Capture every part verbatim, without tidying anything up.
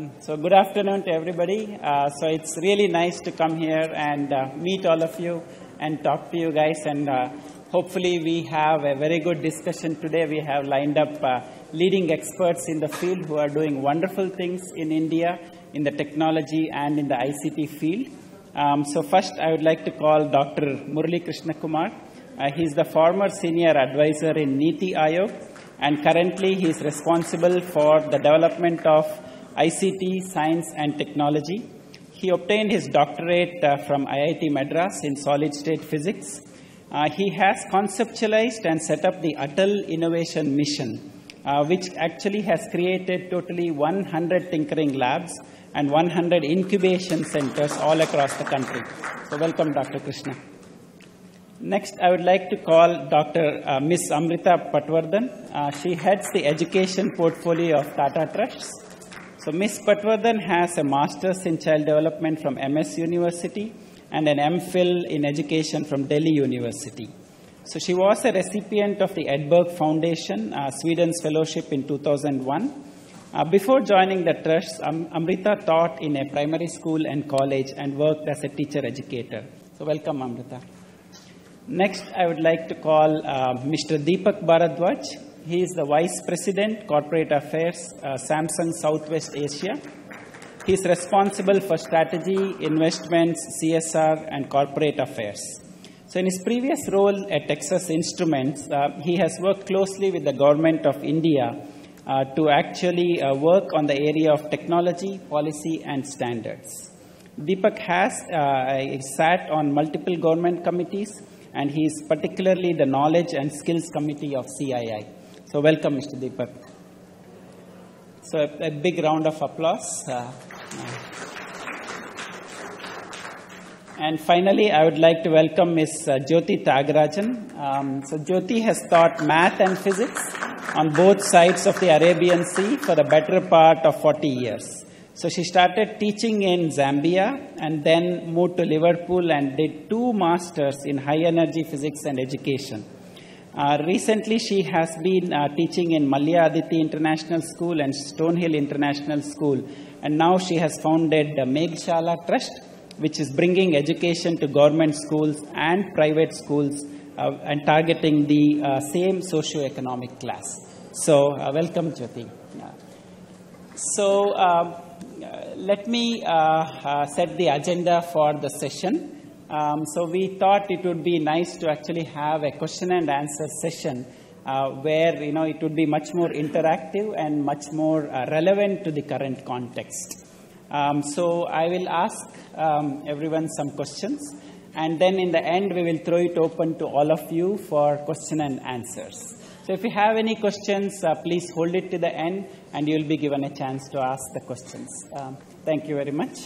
Um, so good afternoon to everybody. Uh, so it's really nice to come here and uh, meet all of you and talk to you guys. And uh, hopefully we have a very good discussion today. We have lined up uh, leading experts in the field who are doing wonderful things in India, in the technology and in the I C T field. Um, so first I would like to call Doctor Muralikrishna Kumar. Uh, he's the former senior advisor in NITI Aayog. And currently he is responsible for the development of I C T, science and technology. He obtained his doctorate uh, from I I T Madras in solid state physics. Uh, he has conceptualized and set up the Atal Innovation Mission, uh, which actually has created totally one hundred tinkering labs and one hundred incubation centers all across the country. So welcome, Doctor Krishna. Next, I would like to call Doctor Uh, Miss Amrita Patwardhan. Uh, she heads the education portfolio of Tata Trusts. So Miss Patwardhan has a master's in child development from M S University and an M Phil in education from Delhi University. So she was a recipient of the Edberg Foundation, uh, Sweden's fellowship in two thousand one. Uh, before joining the Trusts, um, Amrita taught in a primary school and college and worked as a teacher educator. So welcome, Amrita. Next, I would like to call uh, Mister Deepak Bhardwaj. He is the Vice President, Corporate Affairs, uh, Samsung Southwest Asia. He is responsible for strategy, investments, C S R, and corporate affairs. So in his previous role at Texas Instruments, uh, he has worked closely with the government of India uh, to actually uh, work on the area of technology, policy, and standards. Deepak has uh, sat on multiple government committees, and he is particularly the Knowledge and Skills Committee of C I I. So welcome, Mister Deepak. So a, a big round of applause. Uh, and finally, I would like to welcome Miss Uh, Jyoti Thyagarajan. Um, so Jyoti has taught math and physics on both sides of the Arabian Sea for the better part of forty years. So she started teaching in Zambia and then moved to Liverpool and did two masters in high energy physics and education. Uh, recently, she has been uh, teaching in Malya Aditi International School and Stonehill International School. And now she has founded the Meghshala Trust, which is bringing education to government schools and private schools uh, and targeting the uh, same socio-economic class. So uh, welcome, Jyoti. Uh, so, uh, Uh, let me uh, uh, set the agenda for the session. Um, so we thought it would be nice to actually have a question and answer session uh, where, you know, it would be much more interactive and much more uh, relevant to the current context. Um, so I will ask um, everyone some questions, and then in the end we will throw it open to all of you for question and answers. So if you have any questions, uh, please hold it to the end, and you will be given a chance to ask the questions. Um, thank you very much.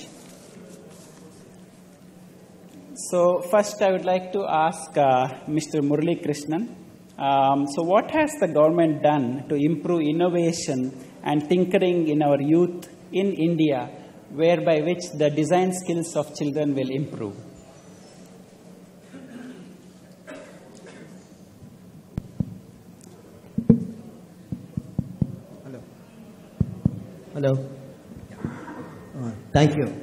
So first, I would like to ask uh, Mister Muralikrishnan. Um, so what has the government done to improve innovation and tinkering in our youth in India, whereby which the design skills of children will improve? Hello. Uh, thank you.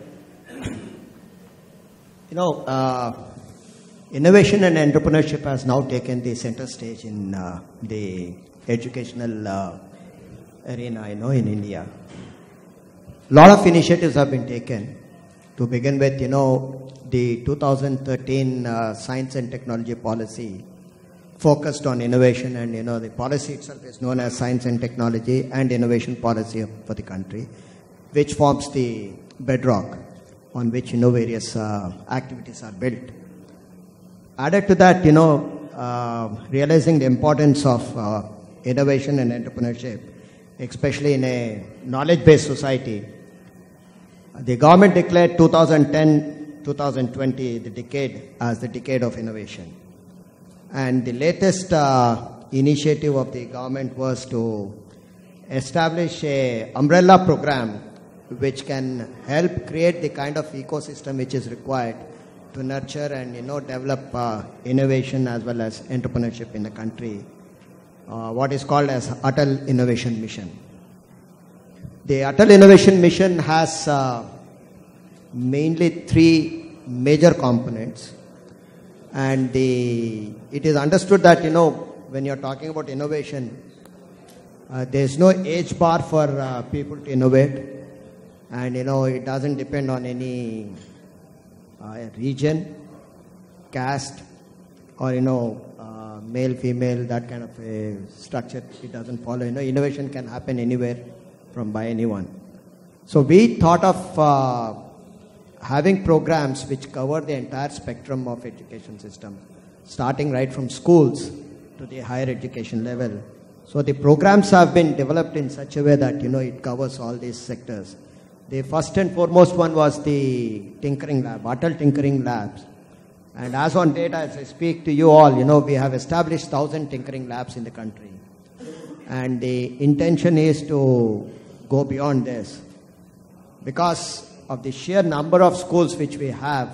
You know, uh, innovation and entrepreneurship has now taken the center stage in uh, the educational uh, arena, you know, in India. A lot of initiatives have been taken. To begin with, you know, the two thousand thirteen uh, science and technology policy focused on innovation, and you know the policy itself is known as Science and Technology and Innovation Policy for the country, which forms the bedrock on which, you know, various uh, activities are built. Added to that, you know, uh, realizing the importance of uh, innovation and entrepreneurship, especially in a knowledge-based society, the government declared two thousand ten to two thousand twenty the decade as the decade of innovation. And the latest uh, initiative of the government was to establish a umbrella program which can help create the kind of ecosystem which is required to nurture and, you know, develop uh, innovation as well as entrepreneurship in the country, uh, what is called as Atal Innovation Mission. the Atal Innovation Mission has uh, mainly three major components. And the, it is understood that, you know, when you're talking about innovation, uh, there's no age bar for uh, people to innovate. And, you know, it doesn't depend on any uh, region, caste, or, you know, uh, male, female, that kind of a structure. It doesn't follow. You know, innovation can happen anywhere from by anyone. So we thought of uh, having programs which cover the entire spectrum of education system, starting right from schools to the higher education level. So the programs have been developed in such a way that, you know, it covers all these sectors. The first and foremost one was the tinkering lab, Atal Tinkering Labs. And as on date, as I speak to you all, you know, we have established one thousand tinkering labs in the country. And the intention is to go beyond this. Because of the sheer number of schools which we have,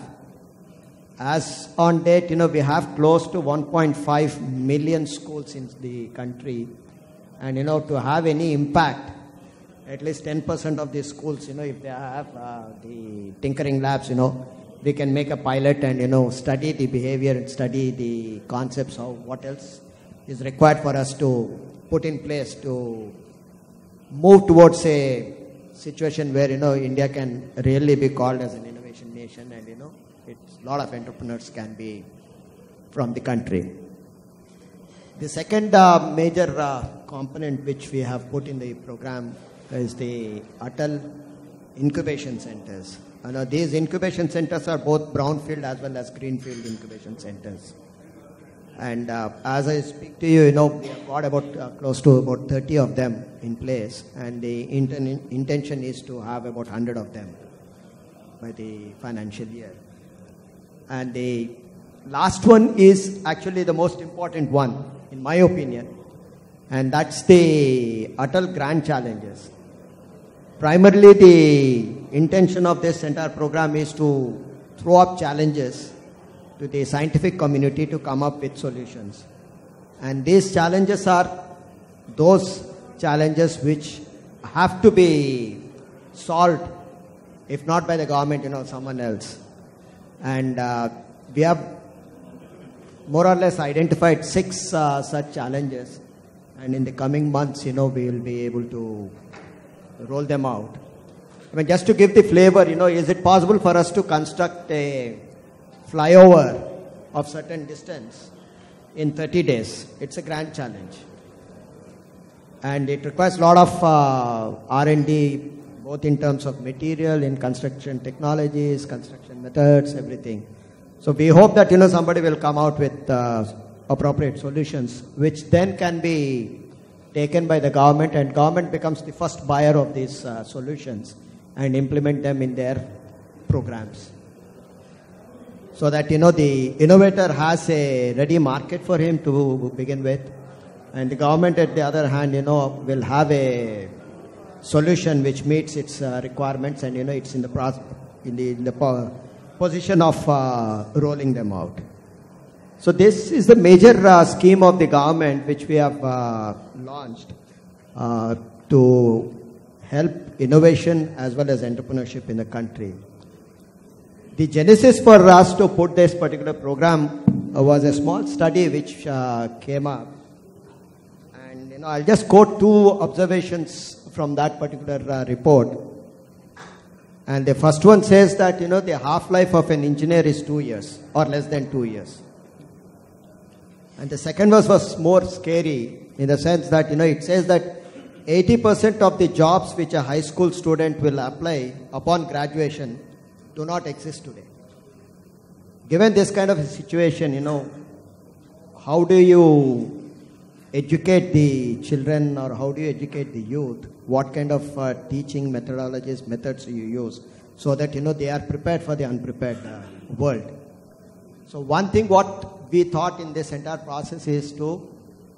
as on date, you know, we have close to one point five million schools in the country. And, you know, to have any impact, at least ten percent of these schools, you know, if they have uh, the tinkering labs, you know, we can make a pilot and, you know, study the behavior and study the concepts of what else is required for us to put in place to move towards a situation where, you know, India can really be called as an innovation nation and, you know, it's, a lot of entrepreneurs can be from the country. The second uh, major uh, component which we have put in the program is the Atal Incubation Centers. You know, these incubation centers are both brownfield as well as greenfield incubation centers. And uh, as I speak to you, you know, we have got about uh, close to about thirty of them in place, and the inten intention is to have about one hundred of them by the financial year. And the last one is actually the most important one, in my opinion, and that's the Atal Grand Challenges. Primarily, the intention of this entire program is to throw up challenges to the scientific community to come up with solutions. And these challenges are those challenges which have to be solved, if not by the government, you know, someone else. And uh, we have more or less identified six uh, such challenges. And in the coming months, you know, we will be able to roll them out. I mean, just to give the flavor, you know, is it possible for us to construct a flyover of certain distance in thirty days? It's a grand challenge. And it requires a lot of uh, R and D, both in terms of material, in construction technologies, construction methods, everything. So we hope that, you know, somebody will come out with uh, appropriate solutions, which then can be taken by the government, and government becomes the first buyer of these uh, solutions and implement them in their programs. So that, you know, the innovator has a ready market for him to begin with, and the government at the other hand, you know, will have a solution which meets its uh, requirements, and, you know, it's in the, process, in the, in the po position of uh, rolling them out. So this is the major uh, scheme of the government which we have uh, launched uh, to help innovation as well as entrepreneurship in the country. The genesis for us to put this particular program uh, was a small study which uh, came up. And, you know, I'll just quote two observations from that particular uh, report. And the first one says that, you know, the half-life of an engineer is two years or less than two years. And the second verse was more scary in the sense that, you know, it says that eighty percent of the jobs which a high school student will apply upon graduation do not exist today. Given this kind of a situation, you know, how do you educate the children, or how do you educate the youth? What kind of uh, teaching methodologies, methods do you use so that, you know, they are prepared for the unprepared uh, world? So one thing what we thought in this entire process is to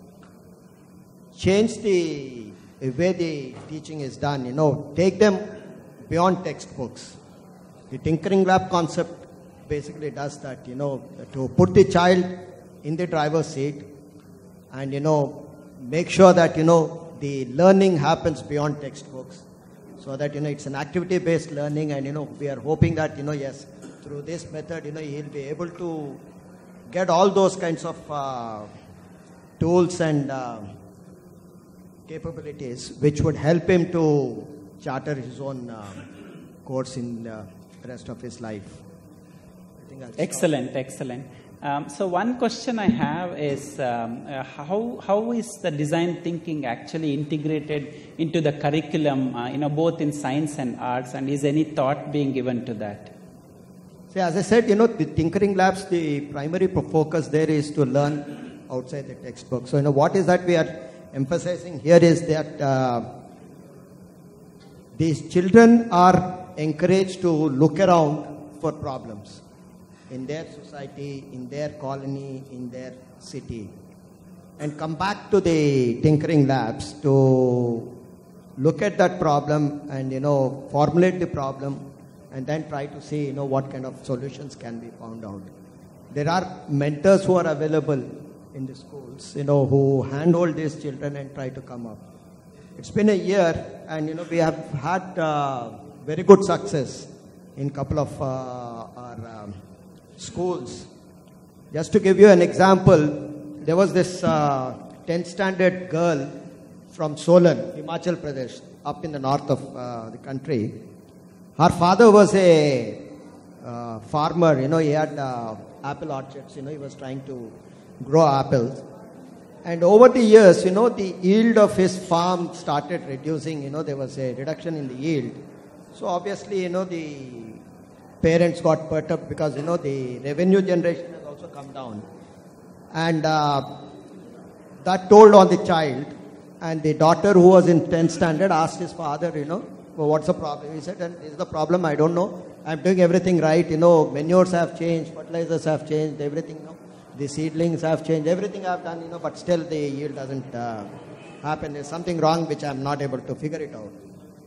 change the way the teaching is done, you know, take them beyond textbooks. The tinkering lab concept basically does that, you know, to put the child in the driver's seat and, you know, make sure that, you know, the learning happens beyond textbooks. So that, you know, it's an activity-based learning, and, you know, we are hoping that, you know, yes, through this method, you know, he'll be able to get all those kinds of uh, tools and uh, capabilities which would help him to charter his own uh, course in the rest of his life. I think I'll excellent, stop. excellent. Um, so one question I have is um, uh, how how is the design thinking actually integrated into the curriculum, uh, you know, both in science and arts, and is any thought being given to that? See, as I said, you know, the tinkering labs, the primary focus there is to learn outside the textbook. So, you know, what is that we are emphasizing here is that uh, these children are encouraged to look around for problems in their society, in their colony, in their city, and come back to the tinkering labs to look at that problem and, you know, formulate the problem and then try to see, you know, what kind of solutions can be found out. There are mentors who are available in the schools, you know, who handhold these children and try to come up. It's been a year, and, you know, we have had uh, very good success in a couple of uh, our um, schools. Just to give you an example, there was this uh, tenth standard girl from Solan, Himachal Pradesh, up in the north of uh, the country. Her father was a uh, farmer, you know, he had uh, apple orchards, you know, he was trying to grow apples. And over the years, you know, the yield of his farm started reducing, you know, there was a reduction in the yield. So obviously, you know, the parents got perturbed because, you know, the revenue generation has also come down. And uh, that told on the child. And the daughter, who was in tenth standard, asked his father, you know, well, what's the problem? He said, this is the problem, I don't know. I'm doing everything right, you know, manures have changed, fertilizers have changed, everything, you know. The seedlings have changed, everything I've done, you know, but still the yield doesn't uh, happen. There's something wrong which I'm not able to figure it out.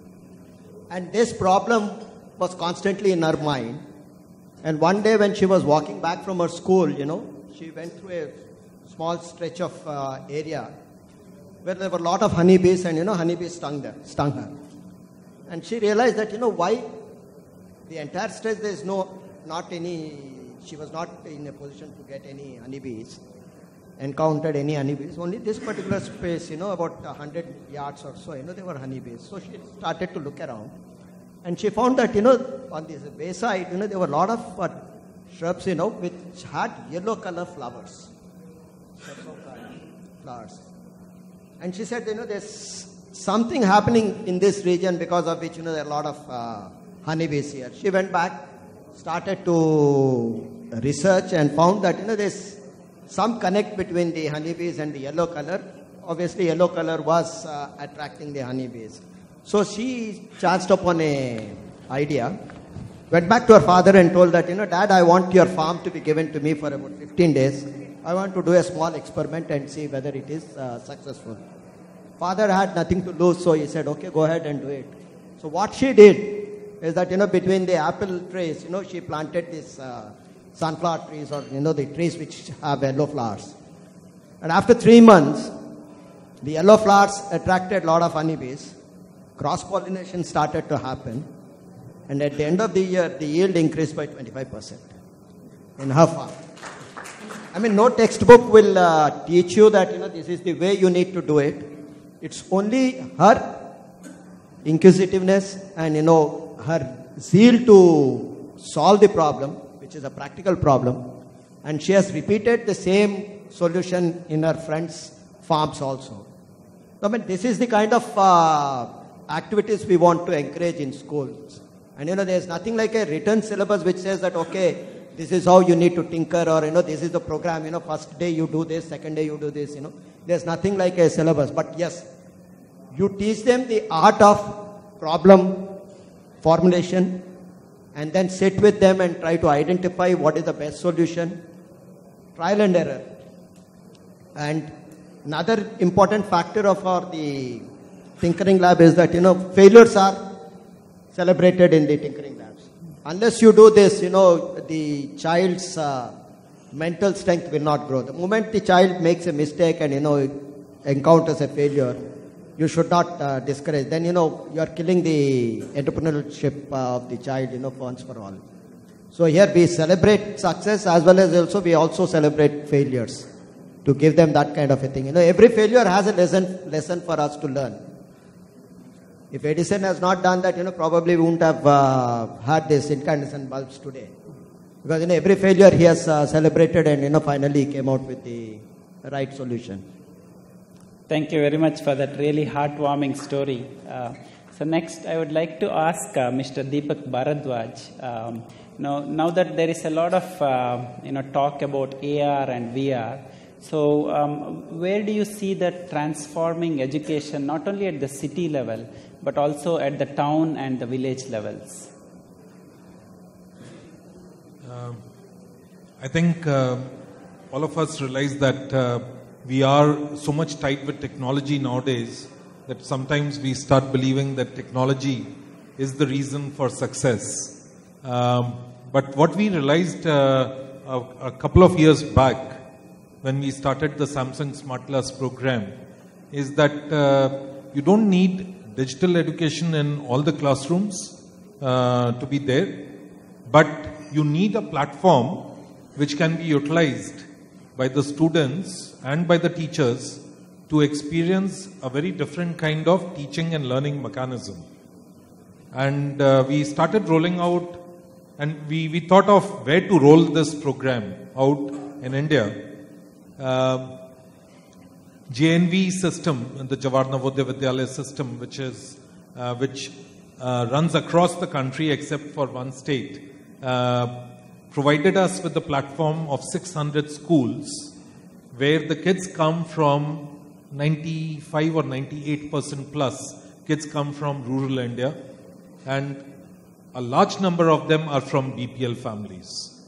And this problem was constantly in her mind. And one day when she was walking back from her school, you know, she went through a small stretch of uh, area where there were a lot of honeybees, and, you know, honeybees stung, there, stung her. And she realized that, you know, why the entire stretch there is no, not any, she was not in a position to get any honeybees, encountered any honeybees. Only this particular space, you know, about one hundred yards or so, you know, there were honeybees. So she started to look around. And she found that, you know, on this wayside, you know, there were a lot of uh, shrubs, you know, which had yellow color flowers. Flowers. And she said, you know, there's something happening in this region because of which, you know, there are a lot of uh, honeybees here. She went back, started to research, and found that, you know, there's some connect between the honeybees and the yellow color. Obviously, yellow color was uh, attracting the honeybees. So she chanced upon a idea, went back to her father and told that, you know, Dad, I want your farm to be given to me for about fifteen days. I want to do a small experiment and see whether it is uh, successful. Father had nothing to lose, so he said, okay, go ahead and do it. So what she did is that, you know, between the apple trees, you know, she planted these uh, sunflower trees, or, you know, the trees which have yellow flowers. And after three months, the yellow flowers attracted a lot of honeybees. Cross-pollination started to happen. And at the end of the year, the yield increased by twenty-five percent in her farm. I mean, no textbook will uh, teach you that, you know, this is the way you need to do it. It's only her inquisitiveness and, you know, her zeal to solve the problem, which is a practical problem. And she has repeated the same solution in her friends' farms also. I mean, this is the kind of uh, activities we want to encourage in schools. And, you know, there's nothing like a written syllabus which says that, okay, this is how you need to tinker, or, you know, this is the program, you know, first day you do this, second day you do this, you know. There's nothing like a syllabus. But yes, you teach them the art of problem formulation, and then sit with them and try to identify what is the best solution. Trial and error. And another important factor of our the tinkering lab is that, you know, failures are celebrated in the tinkering labs. Unless you do this, you know, the child's uh, mental strength will not grow. The moment the child makes a mistake and, you know, encounters a failure, you should not uh, discourage. Then, you know, you are killing the entrepreneurship uh, of the child, you know, once for all. So here we celebrate success as well as also we also celebrate failures to give them that kind of a thing. You know, every failure has a lesson, lesson for us to learn. If Edison has not done that, you know, probably we wouldn't have uh, had this incandescent bulbs today. Because, you know, every failure he has uh, celebrated and, you know, finally came out with the right solution. Thank you very much for that really heartwarming story. Uh, so next, I would like to ask uh, Mister Deepak Bhardwaj. Um, now, now that there is a lot of uh, you know talk about A R and V R, so um, where do you see that transforming education, not only at the city level, but also at the town and the village levels? Uh, I think uh, all of us realize that uh, we are so much tied with technology nowadays that sometimes we start believing that technology is the reason for success. Um, but what we realized uh, a, a couple of years back when we started the Samsung Smart Class program is that uh, you don't need digital education in all the classrooms uh, to be there, but you need a platform which can be utilized by the students and by the teachers to experience a very different kind of teaching and learning mechanism. And uh, we started rolling out, and we, we thought of where to roll this program out in India. Uh, J N V system, the Jawahar Navodaya Vidyalaya system, which is uh, which uh, runs across the country except for one state, uh, provided us with the platform of six hundred schools where the kids come from ninety-five or ninety-eight percent plus kids come from rural India, and a large number of them are from B P L families.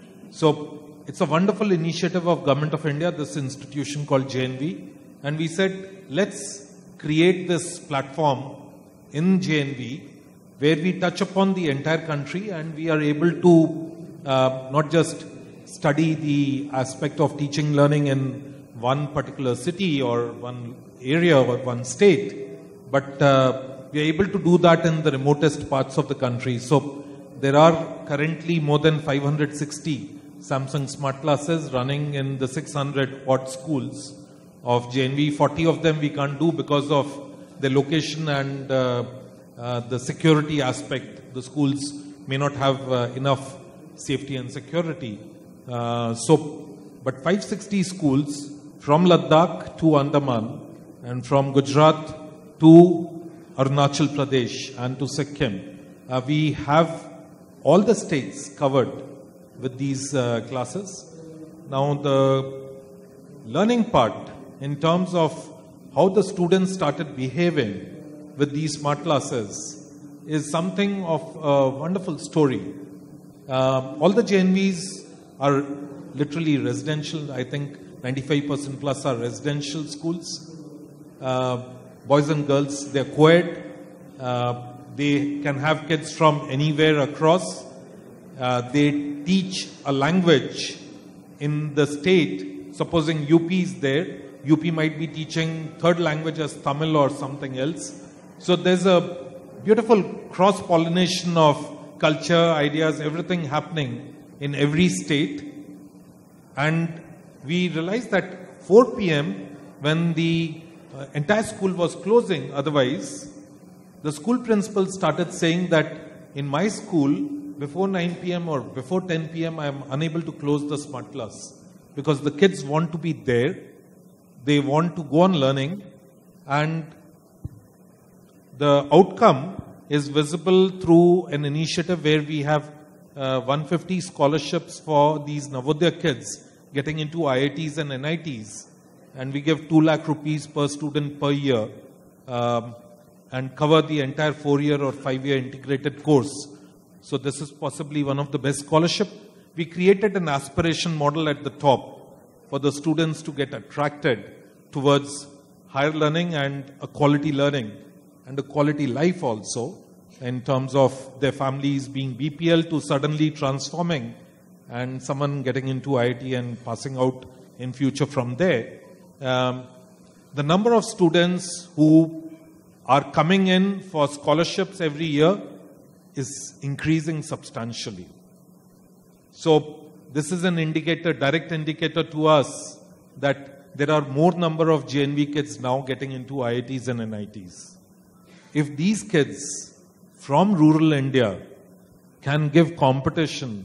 So it's a wonderful initiative of Government of India, this institution called J N V, and we said, let's create this platform in J N V where we touch upon the entire country and we are able to uh, not just study the aspect of teaching learning in one particular city or one area or one state, but uh, we are able to do that in the remotest parts of the country. So there are currently more than five hundred sixty Samsung Smart Classes running in the six hundred odd schools of J N V. forty of them we can't do because of the location and uh, uh, the security aspect. The schools may not have uh, enough safety and security. Uh, so, but five hundred sixty schools from Ladakh to Andaman and from Gujarat to Arunachal Pradesh and to Sikkim. Uh, we have all the states covered with these uh, classes. Now the learning part in terms of how the students started behaving with these smart classes is something of a wonderful story. Uh, all the J N Vs are literally residential. I think ninety-five percent plus are residential schools. Uh, boys and girls, they're co-ed. Uh, they can have kids from anywhere across. Uh, they teach a language in the state. Supposing U P is there, U P might be teaching third language as Tamil or something else. So there's a beautiful cross-pollination of culture, ideas, everything happening in every state. And we realized that four P M when the uh, entire school was closing, otherwise, the school principal started saying that in my school, before nine P M or before ten P M, I am unable to close the smart class because the kids want to be there. They want to go on learning, and the outcome is visible through an initiative where we have uh, one hundred fifty scholarships for these Navodaya kids getting into I I Ts and N I Ts, and we give two lakh rupees per student per year um, and cover the entire four-year or five-year integrated course. So this is possibly one of the best scholarship. We created an aspiration model at the top for the students to get attracted towards higher learning and a quality learning and a quality life also, in terms of their families being B P L to suddenly transforming and someone getting into I I T and passing out in future from there. Um, the number of students who are coming in for scholarships every year is increasing substantially. So this is an indicator, direct indicator to us that there are more number of J N V kids now getting into I I Ts and N I Ts. If these kids from rural India can give competition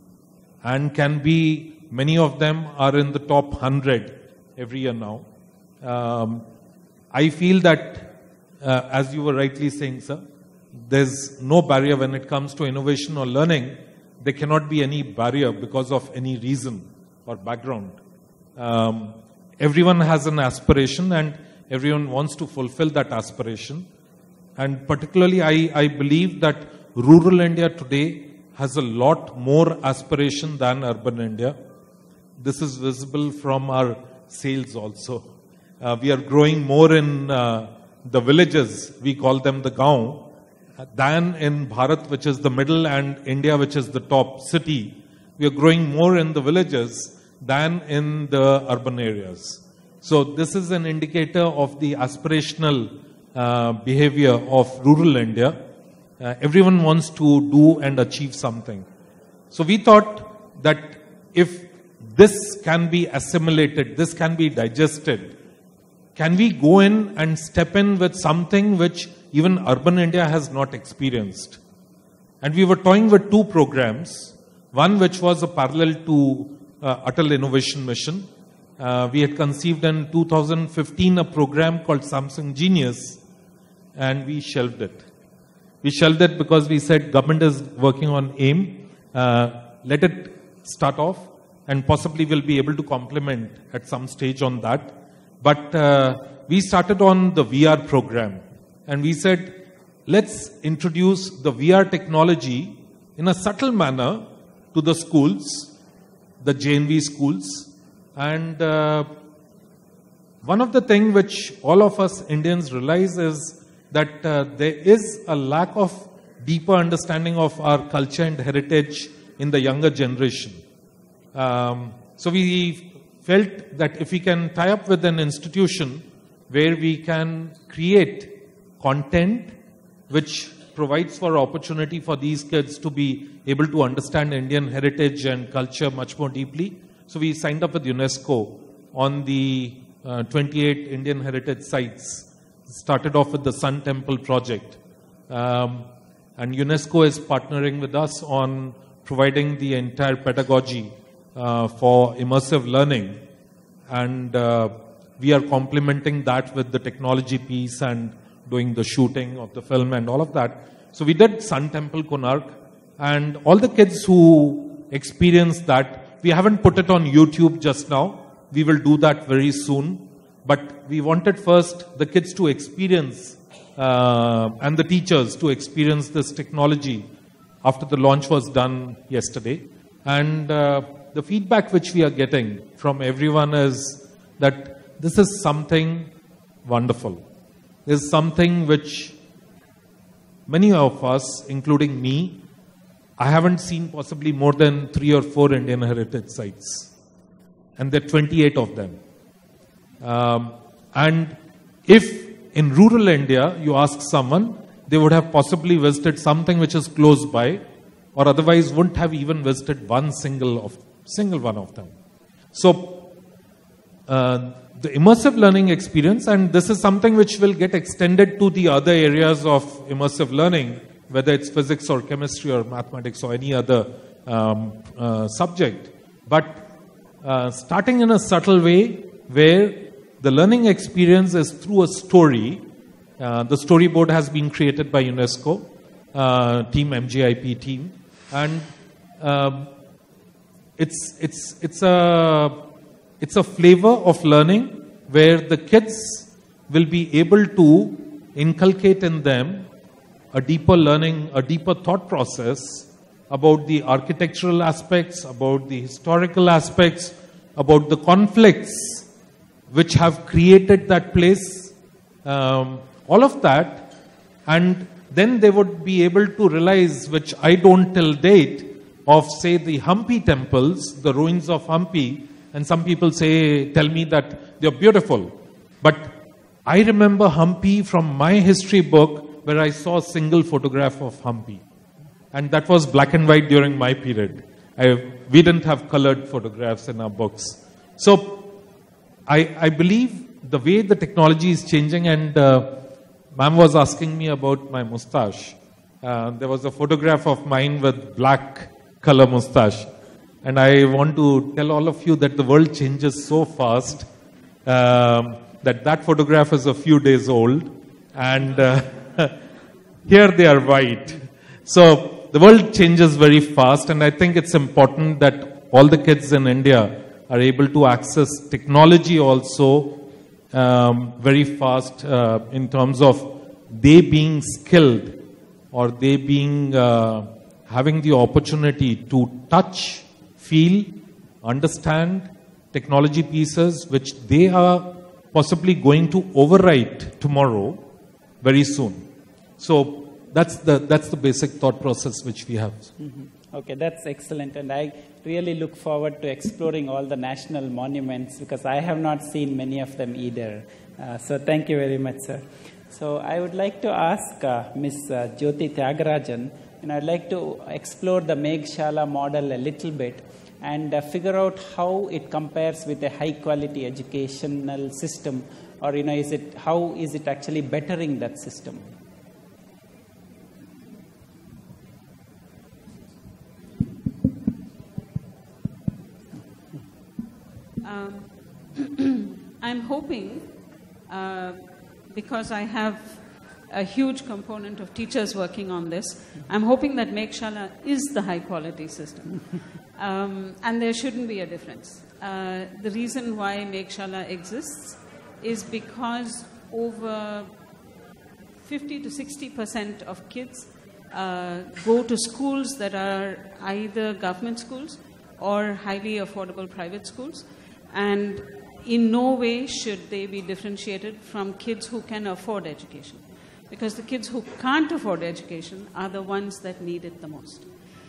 and can be, many of them are in the top one hundred every year now. Um, I feel that, uh, as you were rightly saying, sir, there's no barrier when it comes to innovation or learning. There cannot be any barrier because of any reason or background. Um, everyone has an aspiration and everyone wants to fulfill that aspiration. And particularly, I, I believe that rural India today has a lot more aspiration than urban India. This is visible from our sales also. Uh, we are growing more in uh, the villages, we call them the gaon, than in Bharat, which is the middle, and India, which is the top city. We are growing more in the villages than in the urban areas. So this is an indicator of the aspirational uh, behavior of rural India. Uh, everyone wants to do and achieve something. So we thought that if this can be assimilated, this can be digested, can we go in and step in with something which even urban India has not experienced? And we were toying with two programs. One which was a parallel to uh, Atal Innovation Mission. Uh, we had conceived in two thousand fifteen a program called Samsung Genius, and we shelved it. We shelved it because we said government is working on AIM. Uh, let it start off, and possibly we'll be able to complement at some stage on that. But uh, we started on the V R program, and we said, let's introduce the V R technology in a subtle manner to the schools, the J N V schools. And uh, one of the things which all of us Indians realize is that uh, there is a lack of deeper understanding of our culture and heritage in the younger generation. Um, so we felt that if we can tie up with an institution where we can create content which provides for opportunity for these kids to be able to understand Indian heritage and culture much more deeply. So we signed up with UNESCO on the uh, twenty-eight Indian heritage sites. Started off with the Sun Temple project. Um, and UNESCO is partnering with us on providing the entire pedagogy uh, for immersive learning. And uh, we are complementing that with the technology piece and doing the shooting of the film and all of that. So we did Sun Temple Konark, and all the kids who experienced that, we haven't put it on YouTube just now. We will do that very soon. But we wanted first the kids to experience uh, and the teachers to experience this technology after the launch was done yesterday. And uh, the feedback which we are getting from everyone is that this is something wonderful. This is something which many of us, including me, I haven't seen possibly more than three or four Indian heritage sites. And there are twenty-eight of them. Um, and if in rural India you ask someone, they would have possibly visited something which is close by, or otherwise wouldn't have even visited one single of single one of them. So uh, the immersive learning experience, and this is something which will get extended to the other areas of immersive learning, whether it's physics or chemistry or mathematics or any other um, uh, subject. But uh, starting in a subtle way, where the learning experience is through a story. Uh, the storyboard has been created by UNESCO, uh, team M J I P team, and uh, it's it's it's a it's a flavor of learning where the kids will be able to inculcate in them a deeper learning, a deeper thought process about the architectural aspects, about the historical aspects, about the conflicts which have created that place, um, all of that, and then they would be able to realize, which I don't till date, of say the Hampi temples, the ruins of Hampi, and some people say, tell me that they're beautiful. But I remember Hampi from my history book where I saw a single photograph of Hampi. And that was black and white during my period. I, we didn't have colored photographs in our books. So I, I believe the way the technology is changing, and uh, ma'am was asking me about my mustache. Uh, there was a photograph of mine with black color mustache. And I want to tell all of you that the world changes so fast um, that that photograph is a few days old. And uh, here they are white. So the world changes very fast, and I think it's important that all the kids in India are able to access technology also um, very fast uh, in terms of they being skilled or they being uh, having the opportunity to touch, feel, understand technology pieces which they are possibly going to overwrite tomorrow very soon. So that's the that's the basic thought process which we have. Mm-hmm. Okay, that's excellent, and I really look forward to exploring all the national monuments because I have not seen many of them either. Uh, so thank you very much, sir. So I would like to ask uh, Miz Uh, Jyoti Thyagarajan, and I'd like to explore the Meghshala model a little bit and uh, figure out how it compares with a high-quality educational system, or you know, is it how is it actually bettering that system? Um, I'm hoping, uh, because I have a huge component of teachers working on this, I'm hoping that Meghshala is the high-quality system. Um, and there shouldn't be a difference. Uh, the reason why Meghshala exists is because over fifty to sixty percent of kids uh, go to schools that are either government schools or highly affordable private schools. And in no way should they be differentiated from kids who can afford education. Because the kids who can't afford education are the ones that need it the most.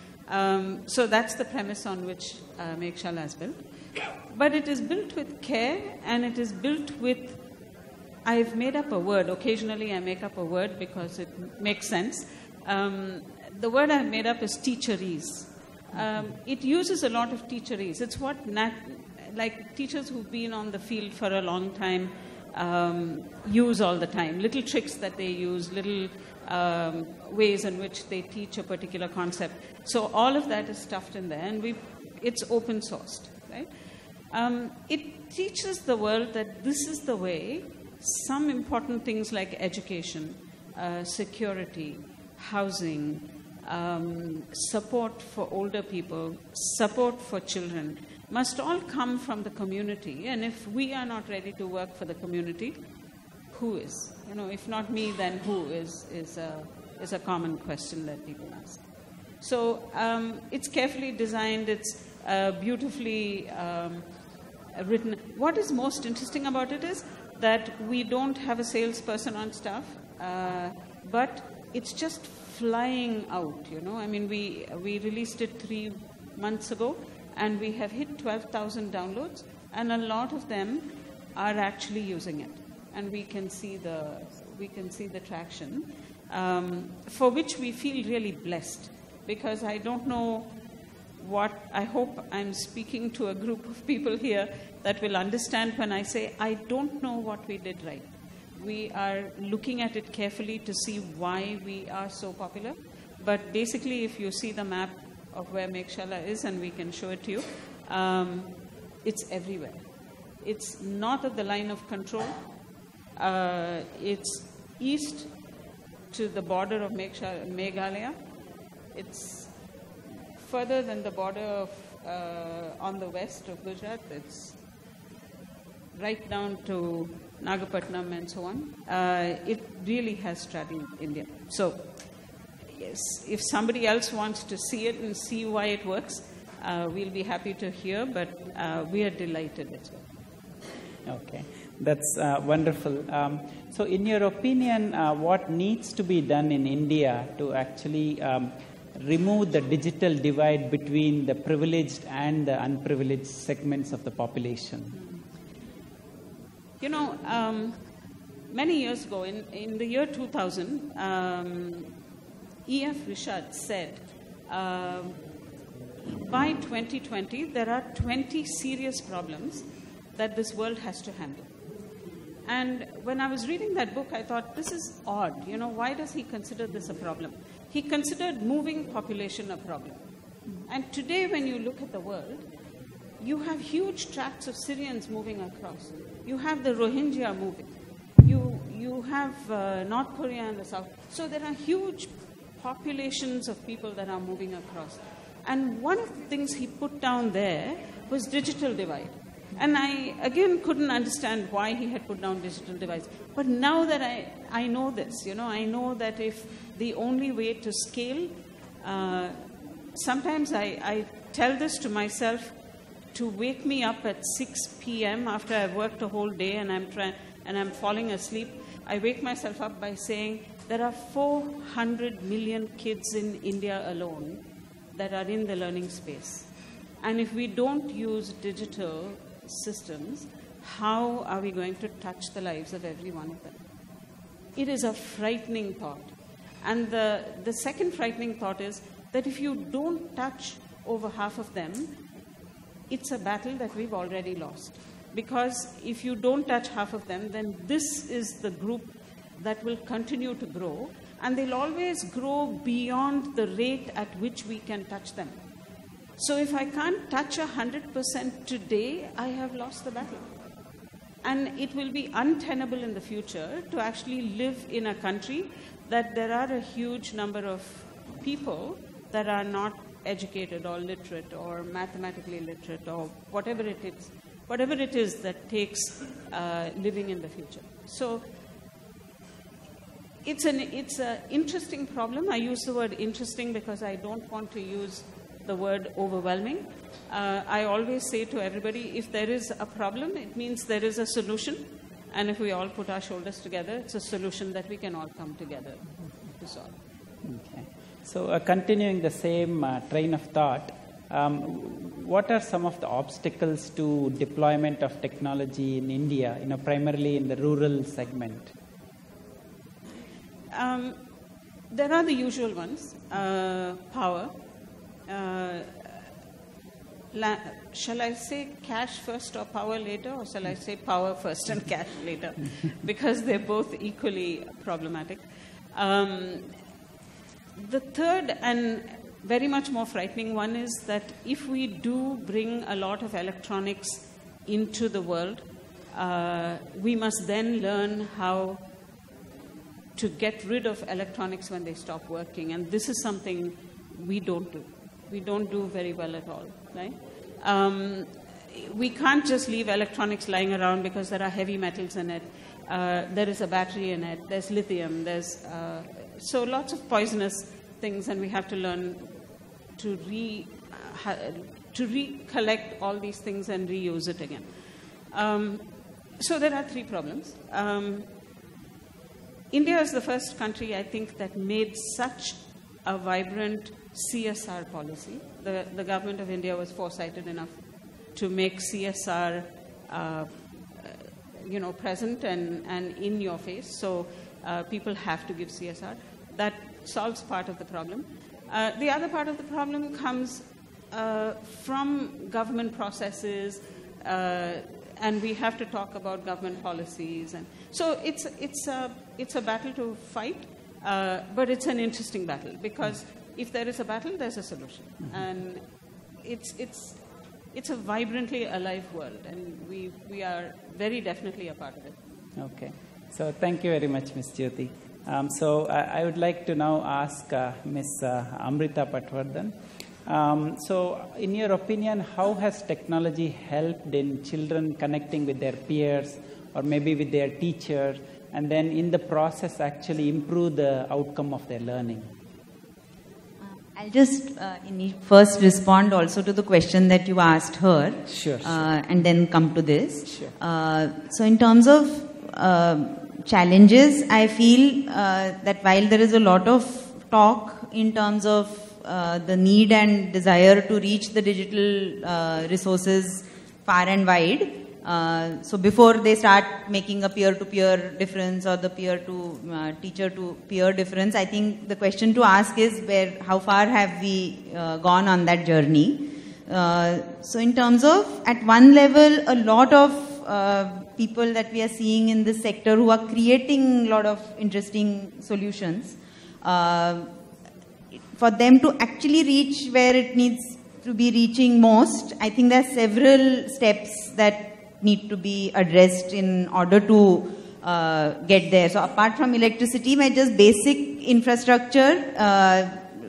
Um, so that's the premise on which uh, Meghshala is built. But it is built with care, and it is built with, I've made up a word. Occasionally I make up a word because it makes sense. Um, the word I've made up is teacherese. Um, it uses a lot of teacherese. It's what, nat like teachers who've been on the field for a long time um, use all the time. Little tricks that they use, little um, ways in which they teach a particular concept. So all of that is stuffed in there, and we it's open sourced, right? Um, it teaches the world that this is the way some important things like education, uh, security, housing, um, support for older people, support for children, must all come from the community. And if we are not ready to work for the community, who is? You know, if not me, then who is, is, a, is a common question that people ask. So um, it's carefully designed, it's uh, beautifully um, written. What is most interesting about it is that we don't have a salesperson on staff, uh, but it's just flying out, you know. I mean, we, we released it three months ago, and we have hit twelve thousand downloads, and a lot of them are actually using it. And we can see the, we can see the traction, um, for which we feel really blessed. Because I don't know what, I hope I'm speaking to a group of people here that will understand when I say, I don't know what we did right. We are looking at it carefully to see why we are so popular. But basically, if you see the map of where Meghshala is, and we can show it to you, um, it's everywhere. It's north of the line of control. Uh, it's east to the border of Meghshala, Meghalaya. It's further than the border of, uh, on the west of Gujarat. It's right down to Nagapattinam and so on. Uh, it really has straddled India. So, yes, if somebody else wants to see it and see why it works, uh, we'll be happy to hear, but uh, we are delighted as well. Okay, that's uh, wonderful. Um, so in your opinion, uh, what needs to be done in India to actually um, remove the digital divide between the privileged and the unprivileged segments of the population? You know, um, many years ago, in, in the year two thousand, um, E F Rishad said, uh, by twenty twenty, there are twenty serious problems that this world has to handle. And when I was reading that book, I thought, this is odd. You know, why does he consider this a problem? He considered moving population a problem. And today, when you look at the world, you have huge tracts of Syrians moving across. You have the Rohingya moving. You, you have uh, North Korea and the South. So there are huge populations of people that are moving across. And one of the things he put down there was digital divide. And I, again, couldn't understand why he had put down digital divides. But now that I, I know this, you know, I know that if the only way to scale, uh, sometimes I, I tell this to myself to wake me up at six p m after I've worked a whole day and I'm, try and I'm falling asleep. I wake myself up by saying there are four hundred million kids in India alone that are in the learning space. And if we don't use digital systems, how are we going to touch the lives of every one of them? It is a frightening thought. And the, the second frightening thought is that if you don't touch over half of them, it's a battle that we've already lost. Because if you don't touch half of them, then this is the group that will continue to grow, and they'll always grow beyond the rate at which we can touch them. So if I can't touch one hundred percent today, I have lost the battle. And it will be untenable in the future to actually live in a country that there are a huge number of people that are not educated or literate or mathematically literate or whatever it is, whatever it is that takes uh, living in the future. So it's an it's an interesting problem. I use the word interesting because I don't want to use the word overwhelming. Uh, I always say to everybody, if there is a problem, it means there is a solution. And if we all put our shoulders together, it's a solution that we can all come together to solve. Okay. So uh, continuing the same uh, train of thought, um, what are some of the obstacles to deployment of technology in India, you know, primarily in the rural segment? Um, there are the usual ones, uh, power. Uh, la shall I say cash first or power later, or shall I say power first and cash later? Because they're both equally problematic. Um, the third and very much more frightening one is that if we do bring a lot of electronics into the world, uh, we must then learn how to get rid of electronics when they stop working. And this is something we don't do. We don't do very well at all, right? Um, we can't just leave electronics lying around because there are heavy metals in it. Uh, there is a battery in it. There's lithium. There's uh, so lots of poisonous things, and we have to learn to re uh, to recollect all these things and reuse it again. Um, so there are three problems. Um, India is the first country, I think, that made such a vibrant C S R policy. The, the government of India was foresighted enough to make C S R, uh, you know, present and, and in your face. So uh, people have to give C S R. That solves part of the problem. Uh, the other part of the problem comes uh, from government processes, uh, and we have to talk about government policies. And so it's, it's, a, it's a battle to fight, uh, but it's an interesting battle because if there is a battle, there's a solution. Mm-hmm. And it's, it's, it's a vibrantly alive world, and we, we are very definitely a part of it. Okay. So thank you very much, Miz Jyoti. Um, so I, I would like to now ask uh, Miz Uh, Amrita Patwardhan. Um, so in your opinion, how has technology helped in children connecting with their peers or maybe with their teacher, and then in the process actually improve the outcome of their learning? I'll just uh, first respond also to the question that you asked her, sure, sure. Uh, and then come to this. Sure. Uh, so in terms of uh, challenges, I feel uh, that while there is a lot of talk in terms of uh, the need and desire to reach the digital uh, resources far and wide, Uh, so before they start making a peer-to-peer difference or the peer-to-teacher-to-peer difference, I think the question to ask is where, how far have we uh, gone on that journey? Uh, so in terms of, at one level, a lot of uh, people that we are seeing in this sector who are creating a lot of interesting solutions, uh, for them to actually reach where it needs to be reaching most, I think there are several steps that need to be addressed in order to uh, get there. So apart from electricity, where just basic infrastructure uh,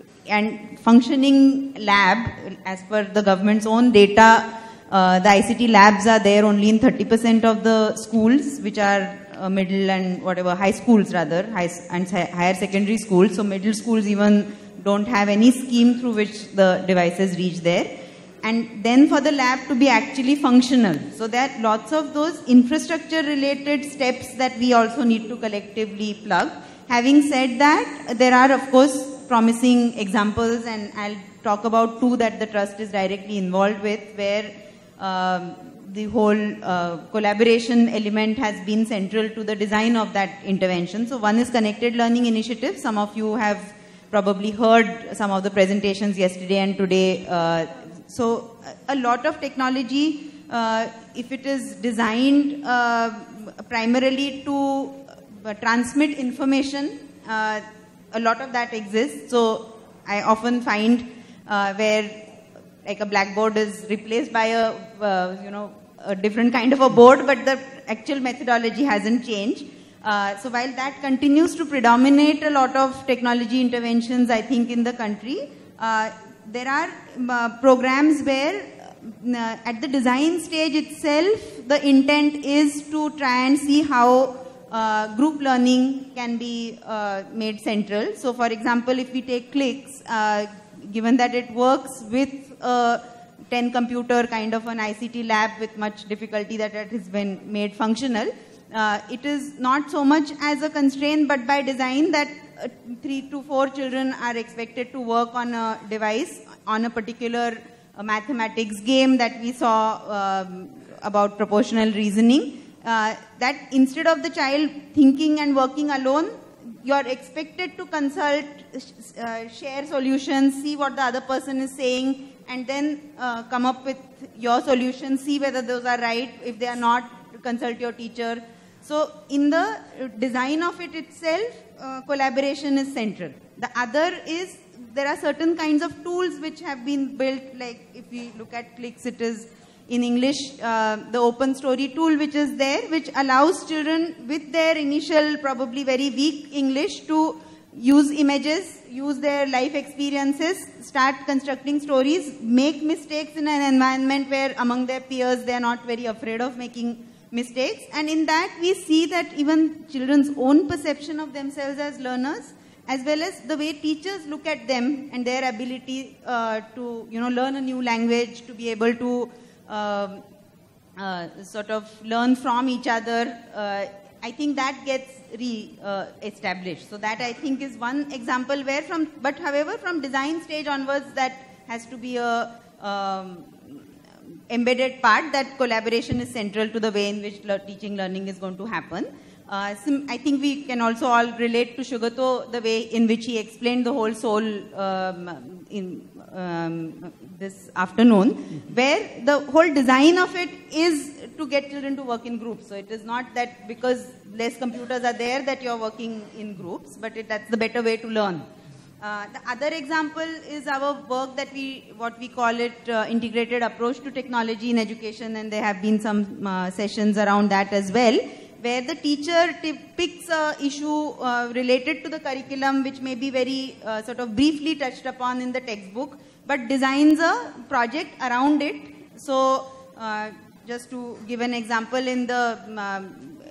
and functioning lab, as per the government's own data, uh, the I C T labs are there only in thirty percent of the schools, which are uh, middle and whatever, high schools rather, high and higher secondary schools. So middle schools even don't have any scheme through which the devices reach there. And then for the lab to be actually functional. So there are lots of those infrastructure related steps that we also need to collectively plug. Having said that, there are of course promising examples, and I'll talk about two that the trust is directly involved with, where um, the whole uh, collaboration element has been central to the design of that intervention. So one is Connected Learning Initiative. Some of you have probably heard some of the presentations yesterday and today. Uh, So a lot of technology, uh, if it is designed uh, primarily to uh, transmit information, uh, a lot of that exists. So I often find uh, where like a blackboard is replaced by a, uh, you know, a different kind of a board, but the actual methodology hasn't changed. Uh, so while that continues to predominate a lot of technology interventions, I think, in the country, uh, there are uh, programs where uh, at the design stage itself, the intent is to try and see how uh, group learning can be uh, made central. So for example, if we take Clicks, uh, given that it works with a ten computer kind of an I C T lab with much difficulty that it has been made functional, uh, it is not so much as a constraint, but by design that Uh, three to four children are expected to work on a device on a particular uh, mathematics game that we saw um, about proportional reasoning. Uh, that instead of the child thinking and working alone, you are expected to consult, uh, share solutions, see what the other person is saying, and then uh, come up with your solutions, see whether those are right. If they are not, consult your teacher. So in the design of it itself, uh, collaboration is central. The other is, there are certain kinds of tools which have been built, like if we look at Clicks, it is in English, uh, the open story tool which is there, which allows children with their initial probably very weak English to use images, use their life experiences, start constructing stories, make mistakes in an environment where among their peers they are not very afraid of making mistakes. And in that we see that even children's own perception of themselves as learners, as well as the way teachers look at them and their ability uh, to, you know, learn a new language, to be able to uh, uh, sort of learn from each other, uh, I think that gets re-established. Uh, so that I think is one example where from, but however from design stage onwards, that has to be a um, embedded part, that collaboration is central to the way in which le teaching learning is going to happen. Uh, I think we can also all relate to Sugato, the way in which he explained the whole soul um, in um, this afternoon, where the whole design of it is to get children to work in groups. So it is not that because less computers are there that you're working in groups, but it, that's the better way to learn. Uh, the other example is our work that we, what we call it, uh, integrated approach to technology in education, and there have been some uh, sessions around that as well, where the teacher picks a issue uh, related to the curriculum which may be very uh, sort of briefly touched upon in the textbook, but designs a project around it. So uh, just to give an example, in the um,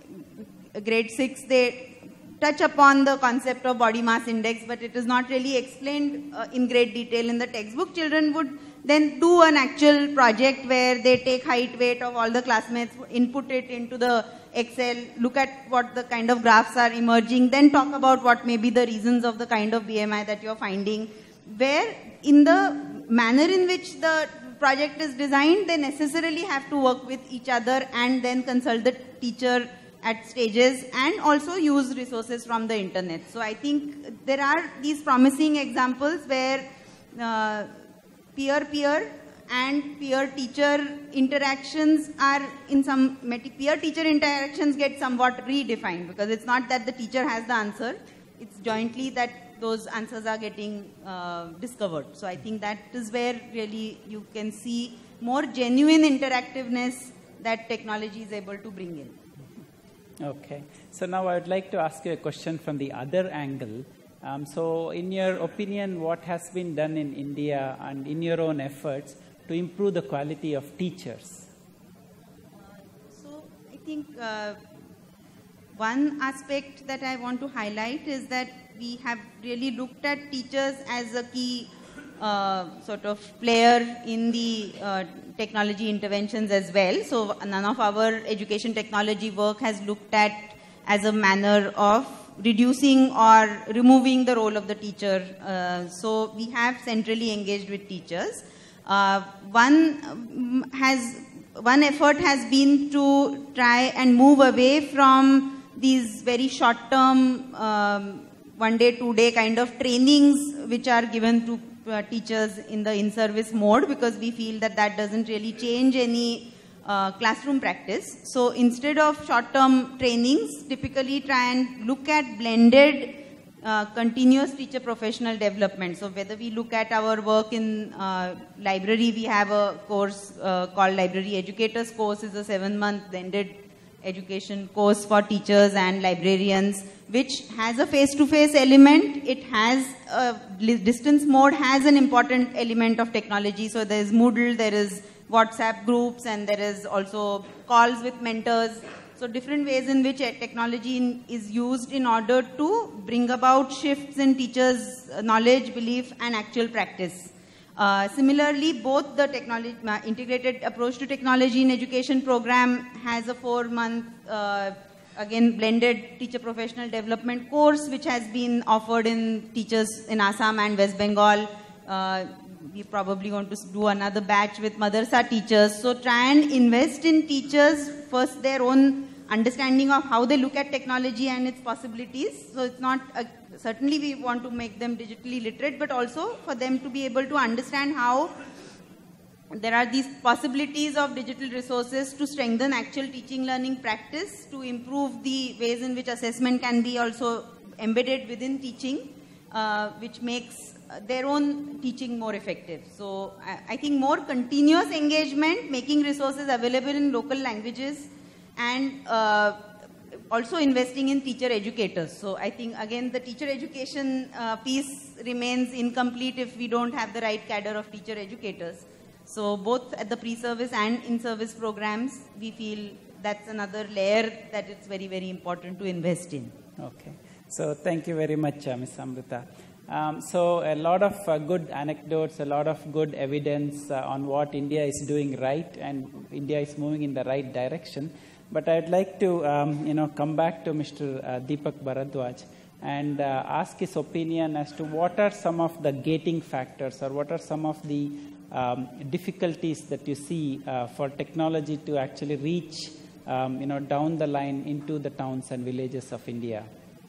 grade six, they touch upon the concept of body mass index, but it is not really explained uh, in great detail in the textbook. Children would then do an actual project where they take height, weight of all the classmates, input it into the Excel, look at what the kind of graphs are emerging, then talk about what may be the reasons of the kind of B M I that you're finding, where in the manner in which the project is designed, they necessarily have to work with each other and then consult the teacher at stages and also use resources from the internet. So I think there are these promising examples where uh, peer-peer and peer-teacher interactions are in some, peer-teacher interactions get somewhat redefined, because it's not that the teacher has the answer, it's jointly that those answers are getting uh, discovered. So I think that is where really you can see more genuine interactiveness that technology is able to bring in. Okay. So now I would like to ask you a question from the other angle. Um, so in your opinion, what has been done in India and in your own efforts to improve the quality of teachers? Uh, so I think uh, one aspect that I want to highlight is that we have really looked at teachers as a key uh, sort of player in the uh, technology interventions as well. So none of our education technology work has looked at as a manner of reducing or removing the role of the teacher. Uh, so we have centrally engaged with teachers. Uh, one um, has one effort has been to try and move away from these very short-term, um, one-day, two-day kind of trainings which are given to uh, teachers in the in-service mode, because we feel that that doesn't really change any uh, classroom practice. So instead of short-term trainings, typically try and look at blended uh, continuous teacher professional development. So whether we look at our work in uh, library, we have a course uh, called Library Educators course, is a seven-month blended education course for teachers and librarians, which has a face-to-face element. It has a distance mode, has an important element of technology. So there is Moodle, there is WhatsApp groups, and there is also calls with mentors. So different ways in which technology in, is used in order to bring about shifts in teachers' knowledge, belief, and actual practice. Uh, similarly, both the technology, uh, integrated approach to technology in education program has a four-month, uh, again, blended teacher professional development course, which has been offered in teachers in Assam and West Bengal. Uh, we probably want to do another batch with Madrasa teachers. So try and invest in teachers, first their own understanding of how they look at technology and its possibilities. So it's not a certainly we want to make them digitally literate, but also for them to be able to understand how there are these possibilities of digital resources to strengthen actual teaching learning practice, to improve the ways in which assessment can be also embedded within teaching, uh, which makes their own teaching more effective. So I, I think more continuous engagement, making resources available in local languages, and uh, also investing in teacher educators. So I think again the teacher education uh, piece remains incomplete if we don't have the right cadre of teacher educators. So both at the pre-service and in-service programs, we feel that's another layer that it's very, very important to invest in. Okay. So thank you very much, uh, Miz Amrita. Um, so a lot of uh, good anecdotes, a lot of good evidence uh, on what India is doing right, and India is moving in the right direction. But I'd like to, um, you know, come back to Mister Uh, Deepak Bhardwaj and uh, ask his opinion as to what are some of the gating factors, or what are some of the um, difficulties that you see uh, for technology to actually reach, um, you know, down the line into the towns and villages of India.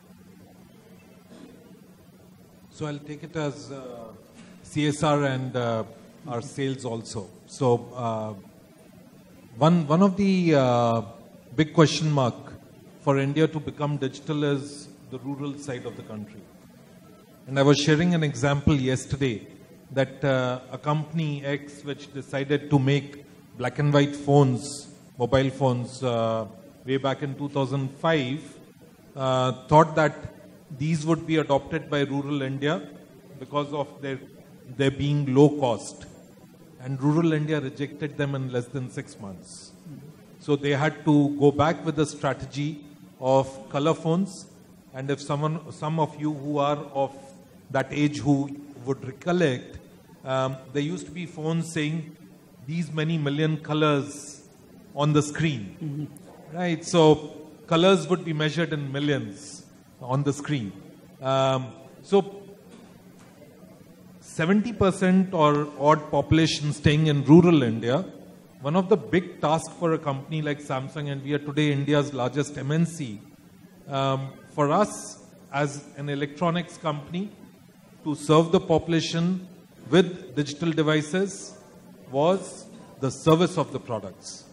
So I'll take it as uh, C S R and uh, our sales also. So uh, one one of the uh, big question mark for India to become digital is the rural side of the country. And I was sharing an example yesterday that uh, a company X, which decided to make black and white phones, mobile phones, uh, way back in two thousand five, uh, thought that these would be adopted by rural India because of their, their being low cost. And rural India rejected them in less than six months. So they had to go back with a strategy of color phones. And if someone, some of you who are of that age who would recollect, um, there used to be phones saying these many million colors on the screen, mm-hmm. right? So colors would be measured in millions on the screen. Um, so seventy percent or odd population staying in rural India, one of the big tasks for a company like Samsung, and we are today India's largest M N C, um, for us as an electronics company to serve the population with digital devices was the service of the products.